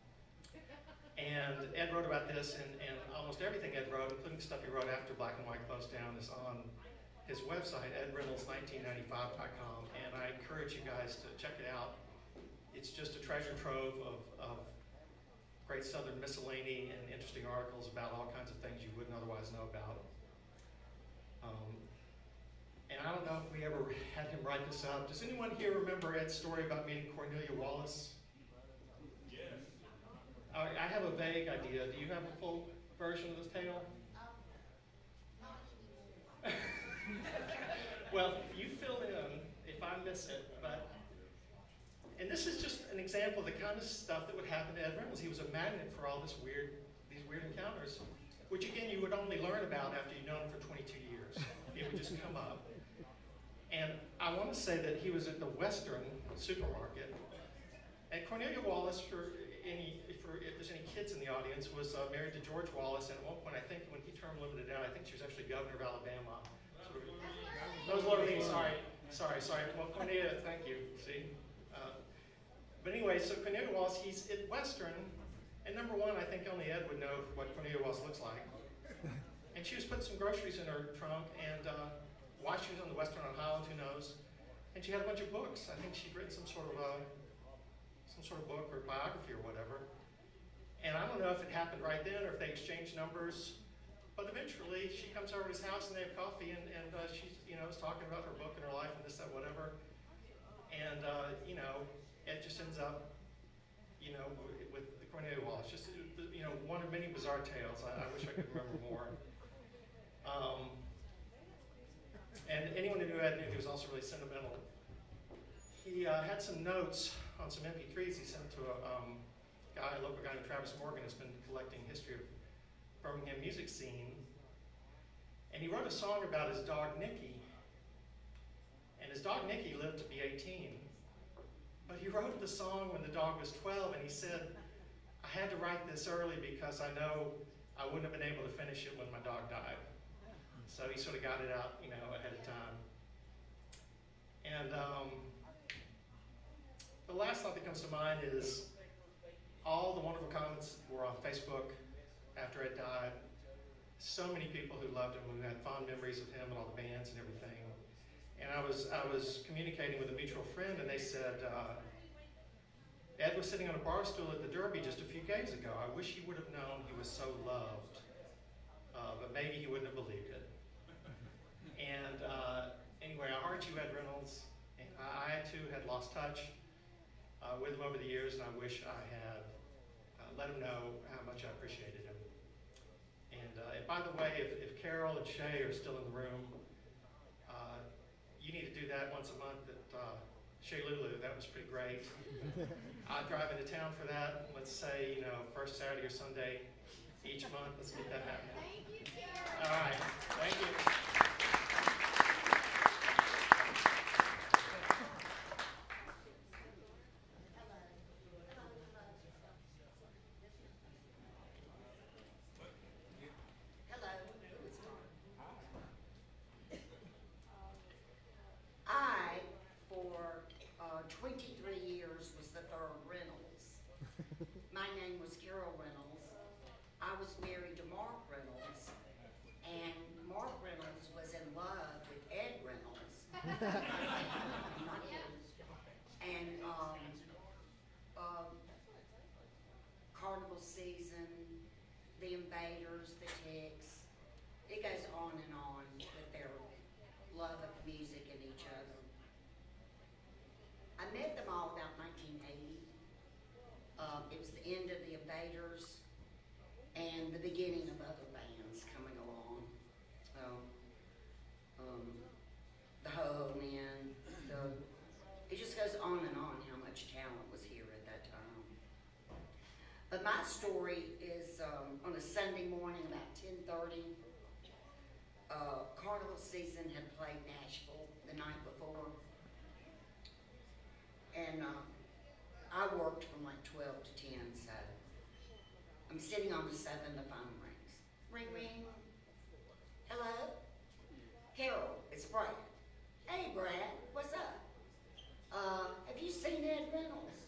And Ed wrote about this, and, and almost everything Ed wrote, including stuff he wrote after Black and White closed down, is on his website, ed reynolds nineteen ninety-five dot com, and I encourage you guys to check it out. It's just a treasure trove of, of great Southern miscellany and interesting articles about all kinds of things you wouldn't otherwise know about. Um, and I don't know if we ever had him write this up. Does anyone here remember Ed's story about meeting Cornelia Wallace? I have a vague idea. Do you have a full version of this tale? Well, you fill in if I miss it, but, and this is just an example of the kind of stuff that would happen to Ed Reynolds. He was a magnet for all this weird, these weird encounters, which again, you would only learn about after you'd known him for twenty-two years. It would just come up. And I want to say that he was at the Western supermarket, and Cornelia Wallace, for any, for if there's any kids in the audience, was uh, married to George Wallace, and at one point, I think when he term limited out, I think she was actually governor of Alabama. Sort of, those little things, sorry, sorry, sorry. Well, Cornelia, thank you, see? Uh, but anyway, so Cornelia Wallace, he's at Western, and number one, I think only Ed would know what Cornelia Wallace looks like. And she was putting some groceries in her trunk, and uh, why she was on the Western on Highland, who knows? And she had a bunch of books. I think she'd written some sort of a, some sort of book or biography or whatever. And I don't know if it happened right then or if they exchanged numbers, but eventually she comes over to his house and they have coffee, and, and uh, she's, you know, is talking about her book and her life and this, that, whatever. And, uh, you know, it just ends up, you know, with Cornelia Wallace. Just, you know, one of many bizarre tales. I, I wish I could remember more. Um, and anyone who knew Ed knew he was also really sentimental. He uh, had some notes on some M P threes he sent to a um, guy, a local guy named Travis Morgan, who's been collecting history of Birmingham music scene. And he wrote a song about his dog, Nicky. And his dog, Nicky, lived to be eighteen. But he wrote the song when the dog was twelve, and he said, I had to write this early because I know I wouldn't have been able to finish it when my dog died. So he sort of got it out, you know, ahead of time. And um, the last thought that comes to mind is all the wonderful comments were on Facebook after Ed died. So many people who loved him, who had fond memories of him and all the bands and everything. And I was I was communicating with a mutual friend, and they said, uh, Ed was sitting on a bar stool at the Derby just a few days ago. I wish he would have known he was so loved, uh, but maybe he wouldn't have believed it. And uh, anyway, I heard you, Ed Reynolds. And I, too, had lost touch uh, with him over the years, and I wish I had uh, let him know how much I appreciated him. And, uh, and by the way, if, if Carol and Shay are still in the room, uh, you need to do that once a month at uh, Shay Lulu. That was pretty great. I drive into town for that. Let's say, you know, first Saturday or Sunday each month. Let's get that happening. Thank you, Carol. All right. Thank you. my name was Carol Reynolds. I was married to Mark Reynolds, and Mark Reynolds was in love with Ed Reynolds. Not him. And um, um, carnival season, the invaders, the ticks, it goes on and on with their love of music and each other. I met them all about nineteen eighty. Um, it was the end of the invaders and the beginning of other bands coming along. So, um, the Ho Men, the, it just goes on and on how much talent was here at that time. But my story is um, on a Sunday morning about ten thirty. Uh, carnival season had played Nashville the night before. And uh, I worked from like twelve to ten, so I'm sitting on the seven, the phone rings. Ring, ring. Hello? Carol, it's Brad. Hey, Brad, what's up? Uh, have you seen Ed Reynolds?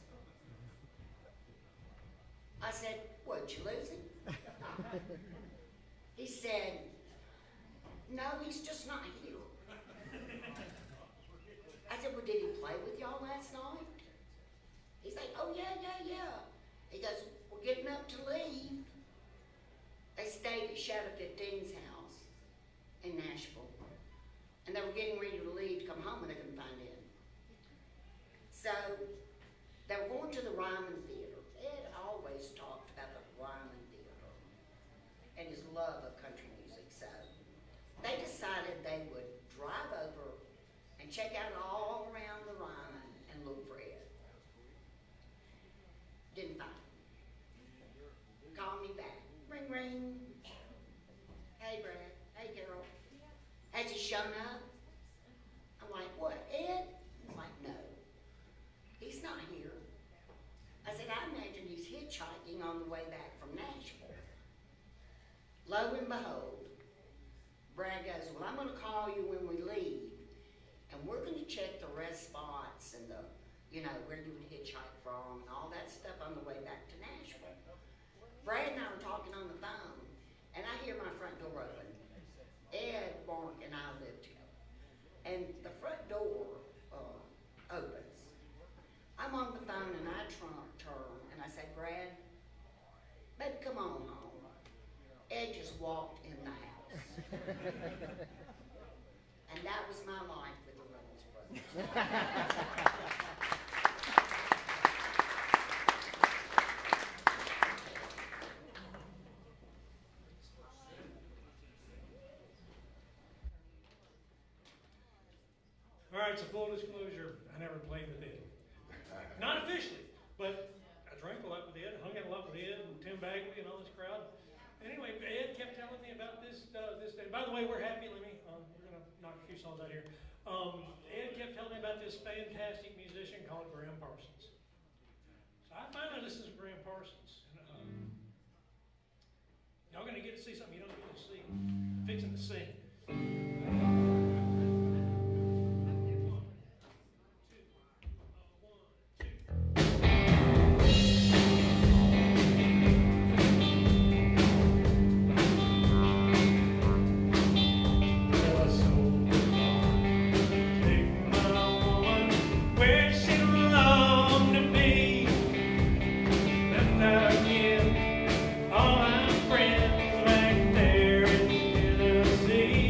I said, what, did you lose him? He said, no, he's just not here. I said, well, did he play with y'all last night? He's like, oh, yeah, yeah, yeah. He goes, we're getting up to leave. They stayed at Shadow fifteen's house in Nashville. And they were getting ready to leave to come home, and they couldn't find Ed. So they were going to the Ryman Theater. Ed always talked about the Ryman Theater and his love of country music. So they decided they would drive over and check out all around the Ryman and look for Ed. Didn't find him. Called me back. Ring, ring. Hey, Brad. Hey, Carol. Has he shown up? I'm like, what, Ed? I'm like, no. He's not here. I said, I imagine he's hitchhiking on the way back from Nashville. Lo and behold, Brad goes, well, I'm going to call you when we leave, and we're going to check the rest spots and the, you know, where you would hitchhike from and all that stuff on the way back to Nashville. Brad and I were talking on the phone, and I hear my front door open. Ed, Mark, and I lived here. And the front door uh, opens. I'm on the phone, and I turn, turn, and I say, Brad, baby, come on home. Ed just walked in the house. And that was my life with the Reynolds brothers. All right, so full disclosure, I never played with Ed. Not officially, but I drank a lot with Ed, hung out a lot with Ed and Tim Bagley and all this crowd. Anyway, Ed kept telling me about this uh, this day. By the way, we're happy, let me, um, we're going to knock a few songs out here. Um, Ed kept telling me about this fantastic musician called Graham Parsons. So I finally listened to Graham Parsons. And, um, y'all going to get to see something you don't get to see. Fixing to sing. All my friends back there in Tennessee.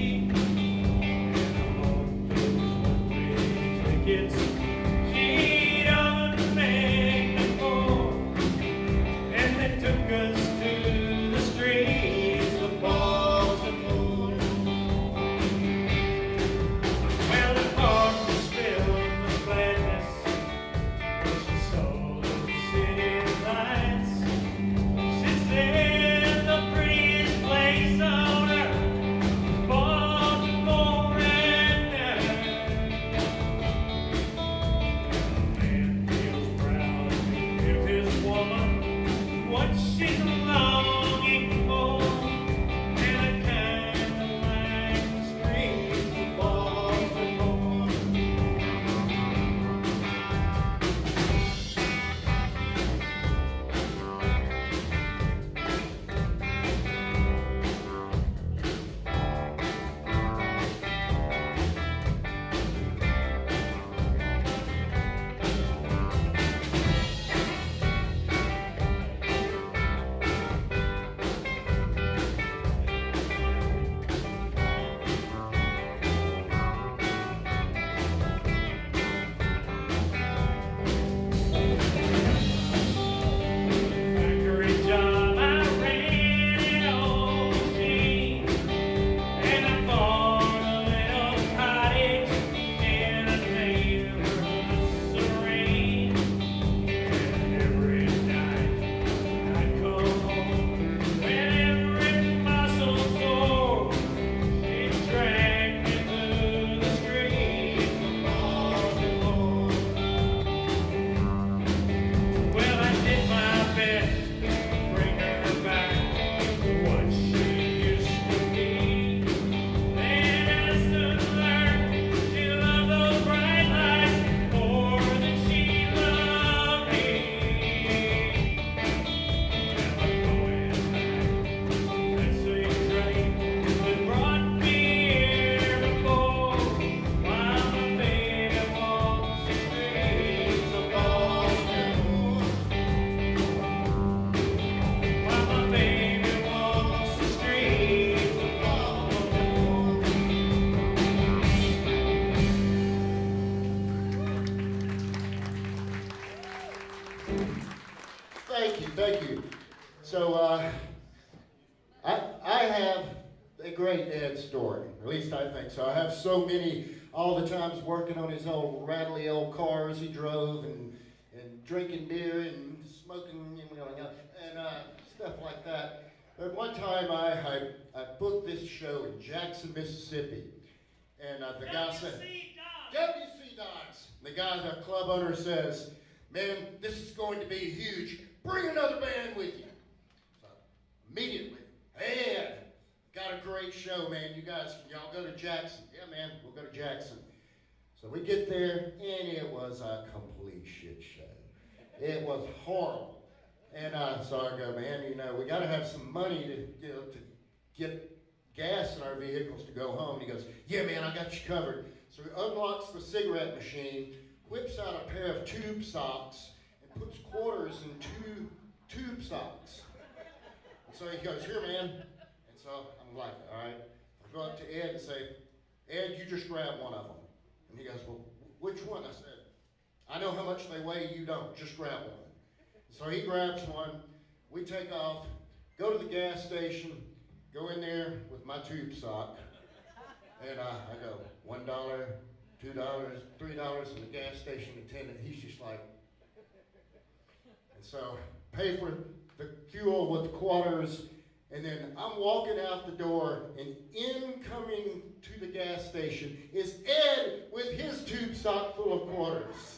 So uh, I, I have a great Ed story. At least I think so. I have so many, all the times working on his old rattly old cars he drove, and, and drinking beer and smoking you know, and uh, stuff like that. But one time I, I, I booked this show in Jackson, Mississippi. And uh, the guy said, W C Dogs. The guy, the club owner says, man, this is going to be huge. Bring another band with you. So immediately, hey, Ed, got a great show, man. You guys, can y'all go to Jackson? Yeah, man, we'll go to Jackson. So we get there, and it was a complete shit show. It was horrible. And uh, so I go, man, you know, we got to have some money to, you know, to get gas in our vehicles to go home. And he goes, yeah, man, I got you covered. So he unlocks the cigarette machine, whips out a pair of tube socks, and puts quarters in two tube socks. And so he goes, here, man. And so I'm like, all right. I go up to Ed and say, Ed, you just grab one of them. And he goes, well, which one? I said, I know how much they weigh, you don't. Just grab one. So he grabs one, we take off, go to the gas station, go in there with my tube sock, and uh, I go, one dollar, two dollars, three dollars, and the gas station attendant, he's just like, and so pay for the fuel with the quarters, and then I'm walking out the door, and incoming to the gas station is Ed with his tube sock full of quarters.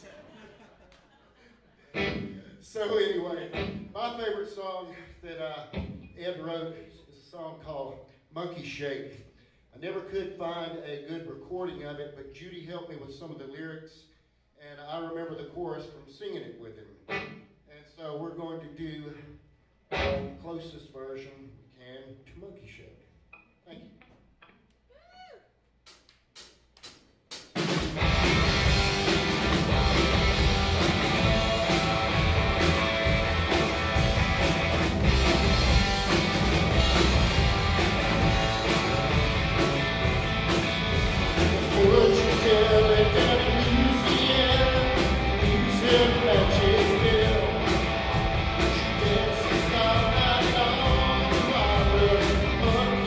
So anyway, my favorite song that uh, Ed wrote is a song called Monkey Shake. I never could find a good recording of it, but Judy helped me with some of the lyrics, and I remember the chorus from singing it with him. And so we're going to do the closest version we can to Monkey Shake. Thank you. She dances all night long while the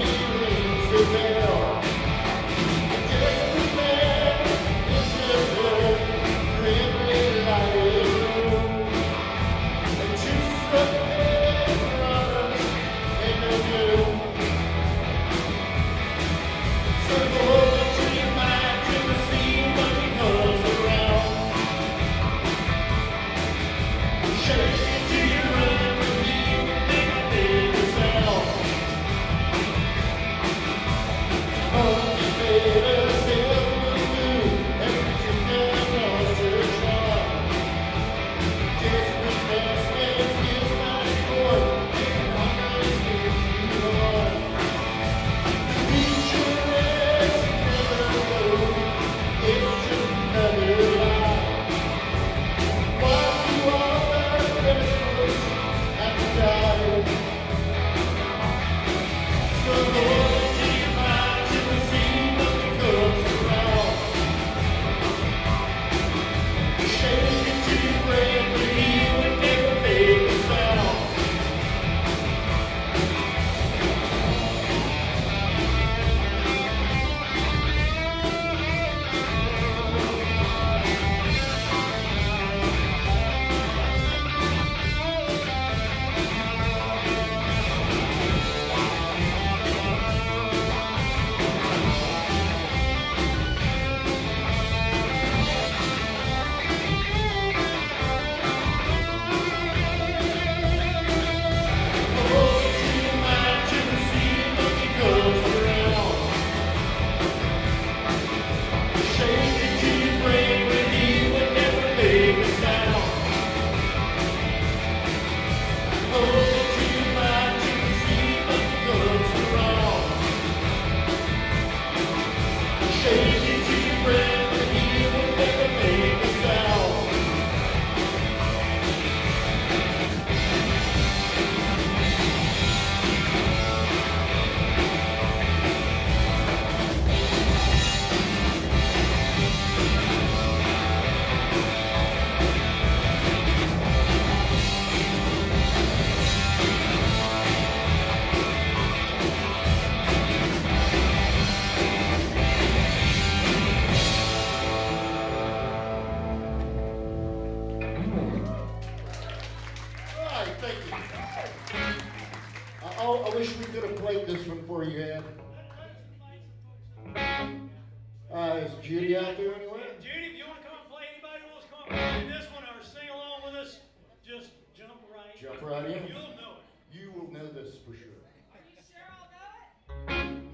Hi, is Judy out there anywhere? And Judy, if you want to come and play, anybody who wants to come and play this one or sing along with us, just jump right in. Jump right in. You'll know it. You will know this for sure. Are you sure I'll know it?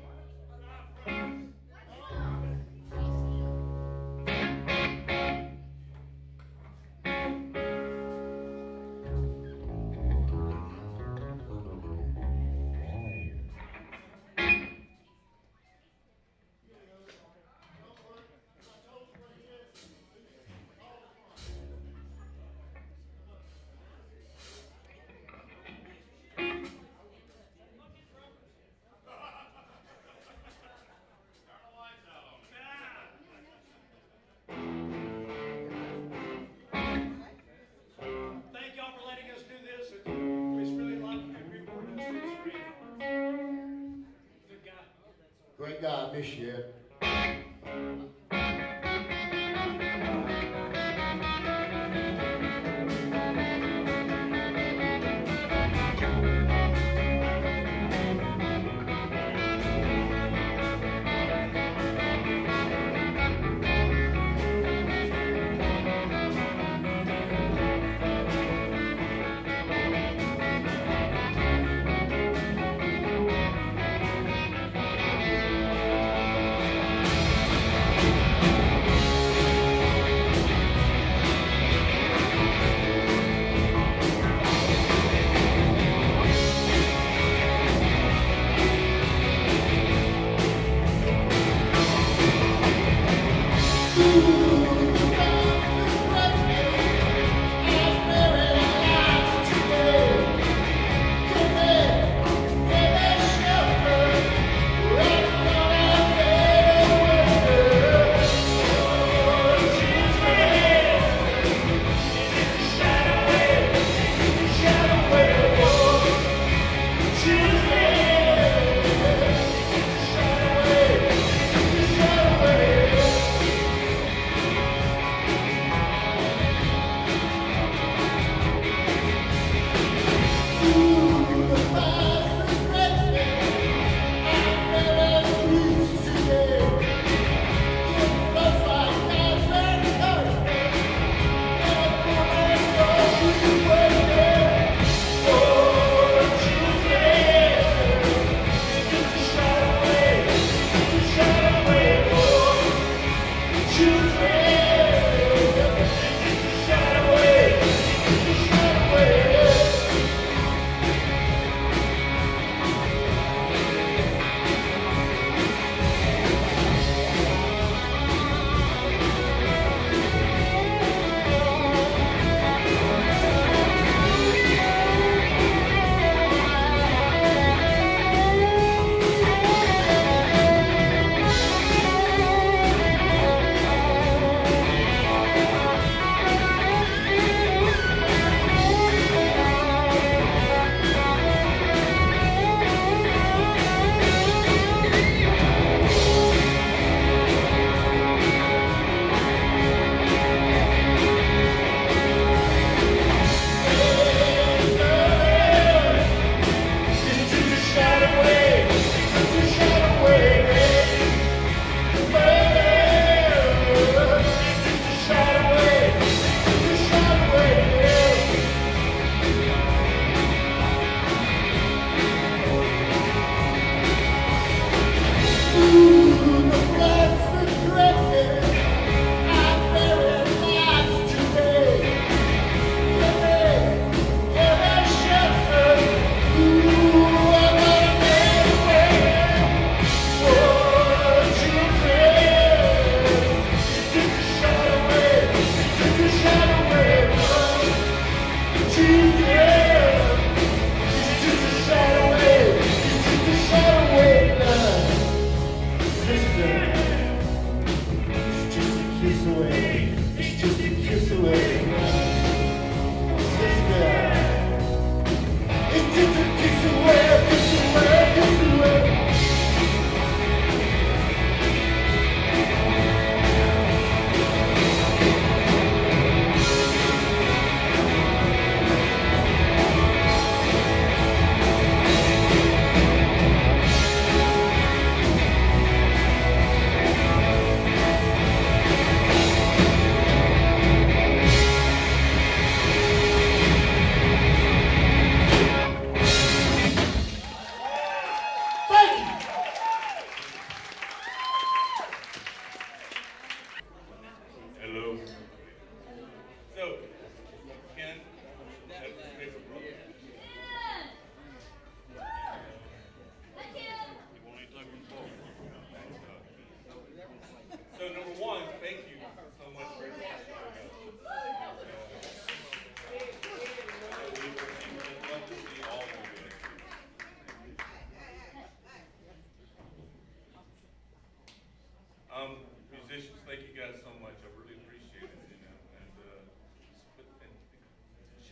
Thank y'all for letting us do this. It's really a lot of people for us. It's great. Good guy. Great guy, I miss you, Ed.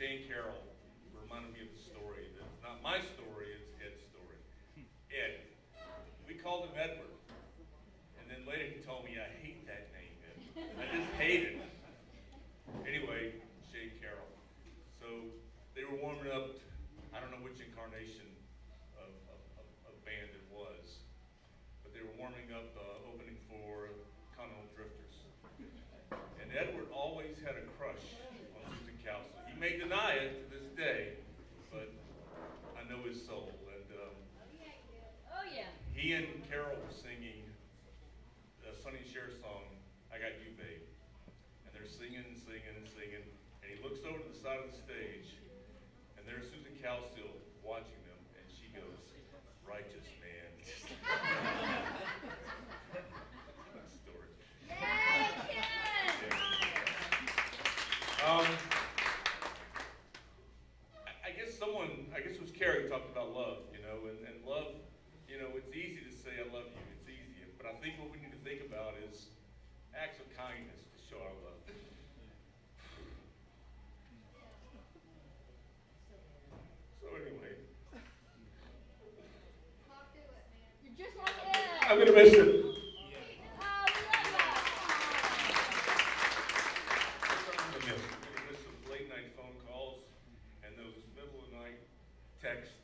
Shane Carroll reminded me of a story. That's not my story, it's Ed's story. Ed. We called him Edward. And then later he told me, I hate that name, Ed. I just hate it. Anyway, Shane Carroll. So they were warming up, I don't know which incarnation of, of, of, of band it was, but they were warming up, uh, opening for Continental Drifters. And Edward always had a crush on Susan Cowsill. He may deny it to this day, but I know his soul. And um, oh yeah. He and Carol were singing the Sonny and Cher song, I Got You, Babe. And they're singing and singing and singing. And he looks over to the side of the stage, and there's Susan Cowsill watching them, and she goes, righteous man. Story. Yay, Ken! Um, I, I guess someone, I guess it was Carrie who talked about love, you know, and, and love, you know, it's easy to say I love you, it's easy, but I think what we need to think about is acts of kindness to show our love. So anyway. You're just like Ed. I'm gonna miss him. Text